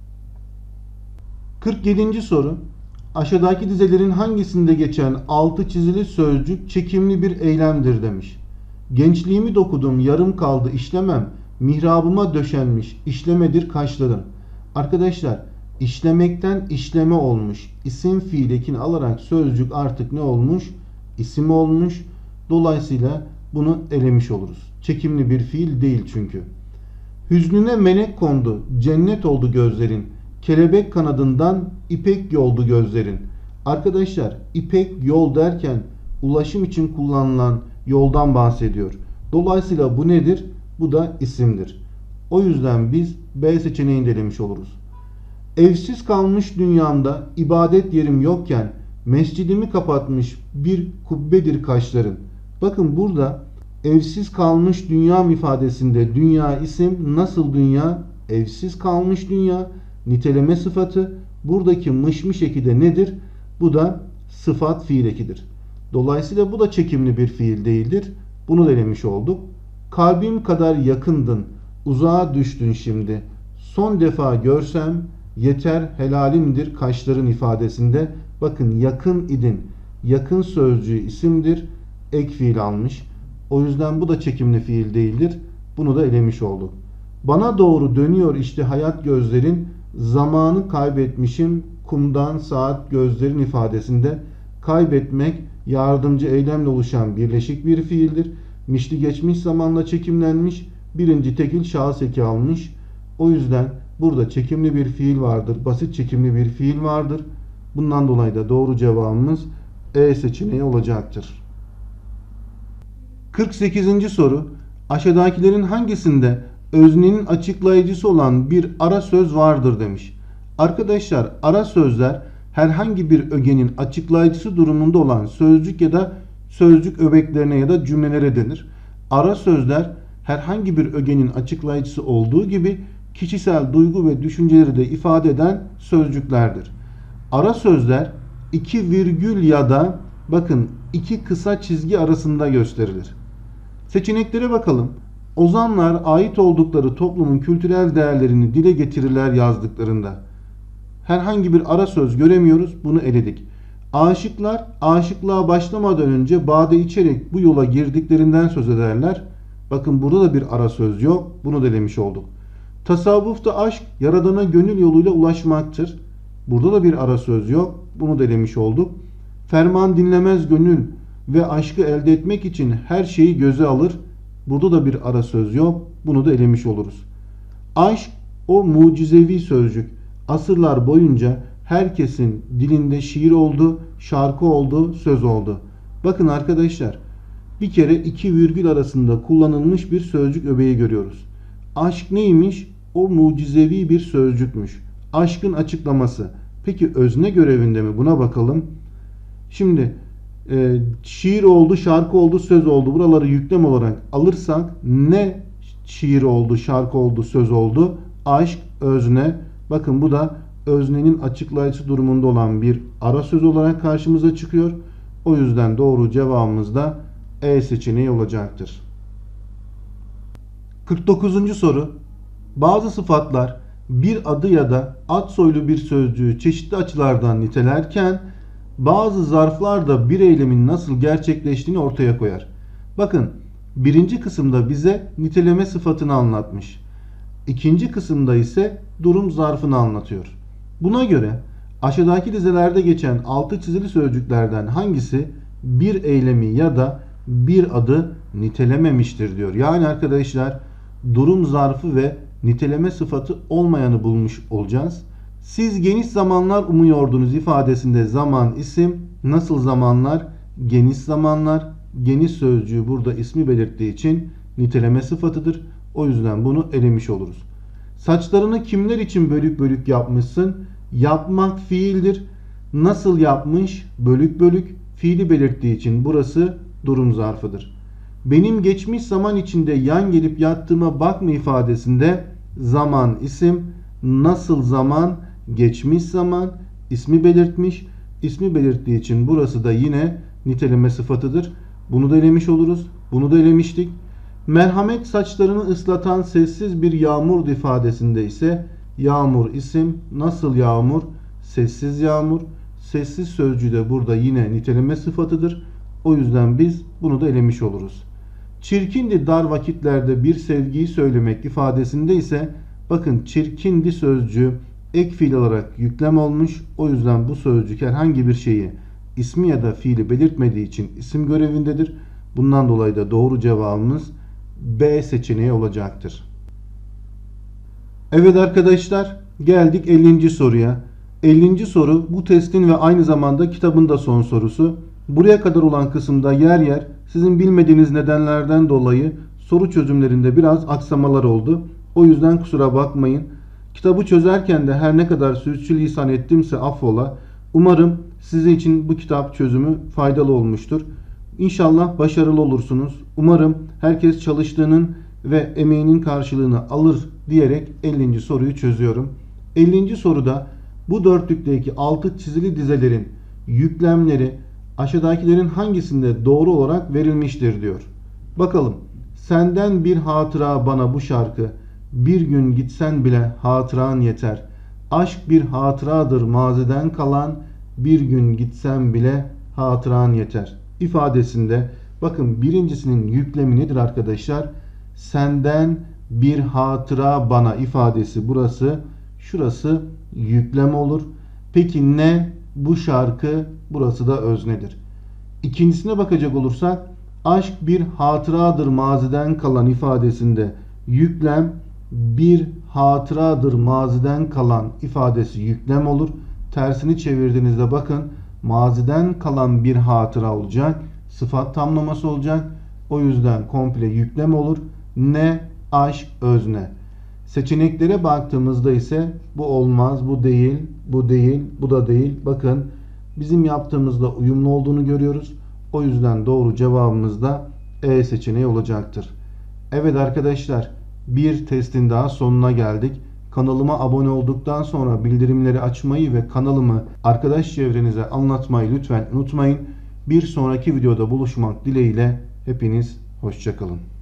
kırk yedinci soru. Aşağıdaki dizelerin hangisinde geçen altı çizili sözcük çekimli bir eylemdir demiş. Gençliğimi dokudum, yarım kaldı işlemem. Mihrabıma döşenmiş, işlemedir kaşların. Arkadaşlar işlemekten işleme olmuş. İsim fiil ekini alarak sözcük artık ne olmuş? İsim olmuş. Dolayısıyla bunu elemiş oluruz. Çekimli bir fiil değil çünkü. Hüznüne melek kondu, cennet oldu gözlerin. Kelebek kanadından ipek yoldu gözlerin. Arkadaşlar ipek yol derken ulaşım için kullanılan yoldan bahsediyor. Dolayısıyla bu nedir? Bu da isimdir. O yüzden biz B seçeneğini elemiş oluruz. Evsiz kalmış dünyamda ibadet yerim yokken mescidimi kapatmış bir kubbedir kaşların. Bakın burada evsiz kalmış dünyam ifadesinde dünya isim, nasıl dünya? Evsiz kalmış dünya, niteleme sıfatı. Buradaki mışmış eki de nedir? Bu da sıfat fiil ekidir. Dolayısıyla bu da çekimli bir fiil değildir. Bunu da elemiş olduk. Kalbim kadar yakındın, uzağa düştün şimdi. Son defa görsem yeter helalimdir kaşların ifadesinde. Bakın yakın idin. Yakın sözcüğü isimdir. Ek fiil almış. O yüzden bu da çekimli fiil değildir. Bunu da elemiş olduk. Bana doğru dönüyor işte hayat gözlerin. Zamanı kaybetmişim kumdan saat gözlerin ifadesinde. Kaybetmek yardımcı eylemle oluşan birleşik bir fiildir. Mişli geçmiş zamanla çekimlenmiş. Birinci tekil şahıs eki almış. O yüzden burada çekimli bir fiil vardır. Basit çekimli bir fiil vardır. Bundan dolayı da doğru cevabımız E seçeneği olacaktır. kırk sekizinci soru. Aşağıdakilerin hangisinde öznenin açıklayıcısı olan bir ara söz vardır demiş. Arkadaşlar ara sözler herhangi bir ögenin açıklayıcısı durumunda olan sözcük ya da sözcük öbeklerine ya da cümlelere denir. Ara sözler herhangi bir ögenin açıklayıcısı olduğu gibi kişisel duygu ve düşünceleri de ifade eden sözcüklerdir. Ara sözler iki virgül ya da bakın iki kısa çizgi arasında gösterilir. Seçeneklere bakalım. Ozanlar ait oldukları toplumun kültürel değerlerini dile getirirler yazdıklarında. Herhangi bir ara söz göremiyoruz. Bunu eledik. Aşıklar aşıklığa başlamadan önce bade içerek bu yola girdiklerinden söz ederler. Bakın burada da bir ara söz yok. Bunu da elemiş olduk. Tasavvufta aşk yaradana gönül yoluyla ulaşmaktır. Burada da bir ara söz yok. Bunu da elemiş olduk. Ferman dinlemez gönül ve aşkı elde etmek için her şeyi göze alır. Burada da bir ara söz yok. Bunu da elemiş oluruz. Aşk o mucizevi sözcük. Asırlar boyunca herkesin dilinde şiir oldu, şarkı oldu, söz oldu. Bakın arkadaşlar, bir kere iki virgül arasında kullanılmış bir sözcük öbeği görüyoruz. Aşk neymiş? O mucizevi bir sözcükmüş. Aşkın açıklaması. Peki özne görevinde mi? Buna bakalım. Şimdi e, şiir oldu, şarkı oldu, söz oldu. Buraları yüklem olarak alırsak ne şiir oldu, şarkı oldu, söz oldu? Aşk, özne. Bakın bu da öznenin açıklayıcı durumunda olan bir ara söz olarak karşımıza çıkıyor. O yüzden doğru cevabımız da E seçeneği olacaktır. kırk dokuzuncu soru. Bazı sıfatlar bir adı ya da ad soylu bir sözcüğü çeşitli açılardan nitelerken bazı zarflar da bir eylemin nasıl gerçekleştiğini ortaya koyar. Bakın birinci kısımda bize niteleme sıfatını anlatmış. İkinci kısımda ise durum zarfını anlatıyor. Buna göre aşağıdaki dizelerde geçen altı çizili sözcüklerden hangisi bir eylemi ya da bir adı nitelememiştir diyor. Yani arkadaşlar durum zarfı ve niteleme sıfatı olmayanı bulmuş olacağız. Siz geniş zamanlar umuyordunuz ifadesinde zaman isim, nasıl zamanlar? Geniş zamanlar. Geniş sözcüğü burada ismi belirttiği için niteleme sıfatıdır. O yüzden bunu elemiş oluruz. Saçlarını kimler için bölük bölük yapmışsın? Yapmak fiildir. Nasıl yapmış? Bölük bölük fiili belirttiği için burası durum zarfıdır. Benim geçmiş zaman içinde yan gelip yattığıma bakma ifadesinde zaman isim, nasıl zaman, geçmiş zaman, ismi belirtmiş. İsmi belirttiği için burası da yine niteleme sıfatıdır. Bunu da elemiş oluruz. Bunu da elemiştik. Merhamet saçlarını ıslatan sessiz bir yağmur ifadesinde ise yağmur isim, nasıl yağmur, sessiz yağmur. Sessiz sözcüğü de burada yine niteleme sıfatıdır. O yüzden biz bunu da elemiş oluruz. Çirkindi dar vakitlerde bir sevgiyi söylemek ifadesinde ise bakın çirkindi sözcüğü ek fiil olarak yüklem olmuş. O yüzden bu sözcük herhangi bir şeyi ismi ya da fiili belirtmediği için isim görevindedir. Bundan dolayı da doğru cevabımız B seçeneği olacaktır. Evet arkadaşlar, geldik ellinci soruya. ellinci soru bu testin ve aynı zamanda kitabın da son sorusu. Buraya kadar olan kısımda yer yer sizin bilmediğiniz nedenlerden dolayı soru çözümlerinde biraz aksamalar oldu. O yüzden kusura bakmayın. Kitabı çözerken de her ne kadar sürçülisan ettimse affola. Umarım sizin için bu kitap çözümü faydalı olmuştur. İnşallah başarılı olursunuz. Umarım herkes çalıştığının ve emeğinin karşılığını alır diyerek ellinci soruyu çözüyorum. ellinci soruda bu dörtlükteki altı çizili dizelerin yüklemleri aşağıdakilerin hangisinde doğru olarak verilmiştir diyor. Bakalım. Senden bir hatıra bana bu şarkı, bir gün gitsen bile hatıran yeter. Aşk bir hatıradır maziden kalan, bir gün gitsen bile hatıran yeter ifadesinde bakın birincisinin yüklemi nedir arkadaşlar? Senden bir hatıra bana ifadesi burası. Şurası yüklem olur. Peki ne? Bu şarkı, burası da öznedir. İkincisine bakacak olursak aşk bir hatıradır maziden kalan ifadesinde yüklem bir hatıradır maziden kalan ifadesi yüklem olur. Tersini çevirdiğinizde bakın maziden kalan bir hatıra olacak. Sıfat tamlaması olacak. O yüzden komple yüklem olur. Ne? Aşk özne. Seçeneklere baktığımızda ise bu olmaz, bu değil, bu değil, bu da değil. Bakın bizim yaptığımızda uyumlu olduğunu görüyoruz. O yüzden doğru cevabımız da E seçeneği olacaktır. Evet arkadaşlar, bir testin daha sonuna geldik. Kanalıma abone olduktan sonra bildirimleri açmayı ve kanalımı arkadaş çevrenize anlatmayı lütfen unutmayın. Bir sonraki videoda buluşmak dileğiyle hepiniz hoşça kalın.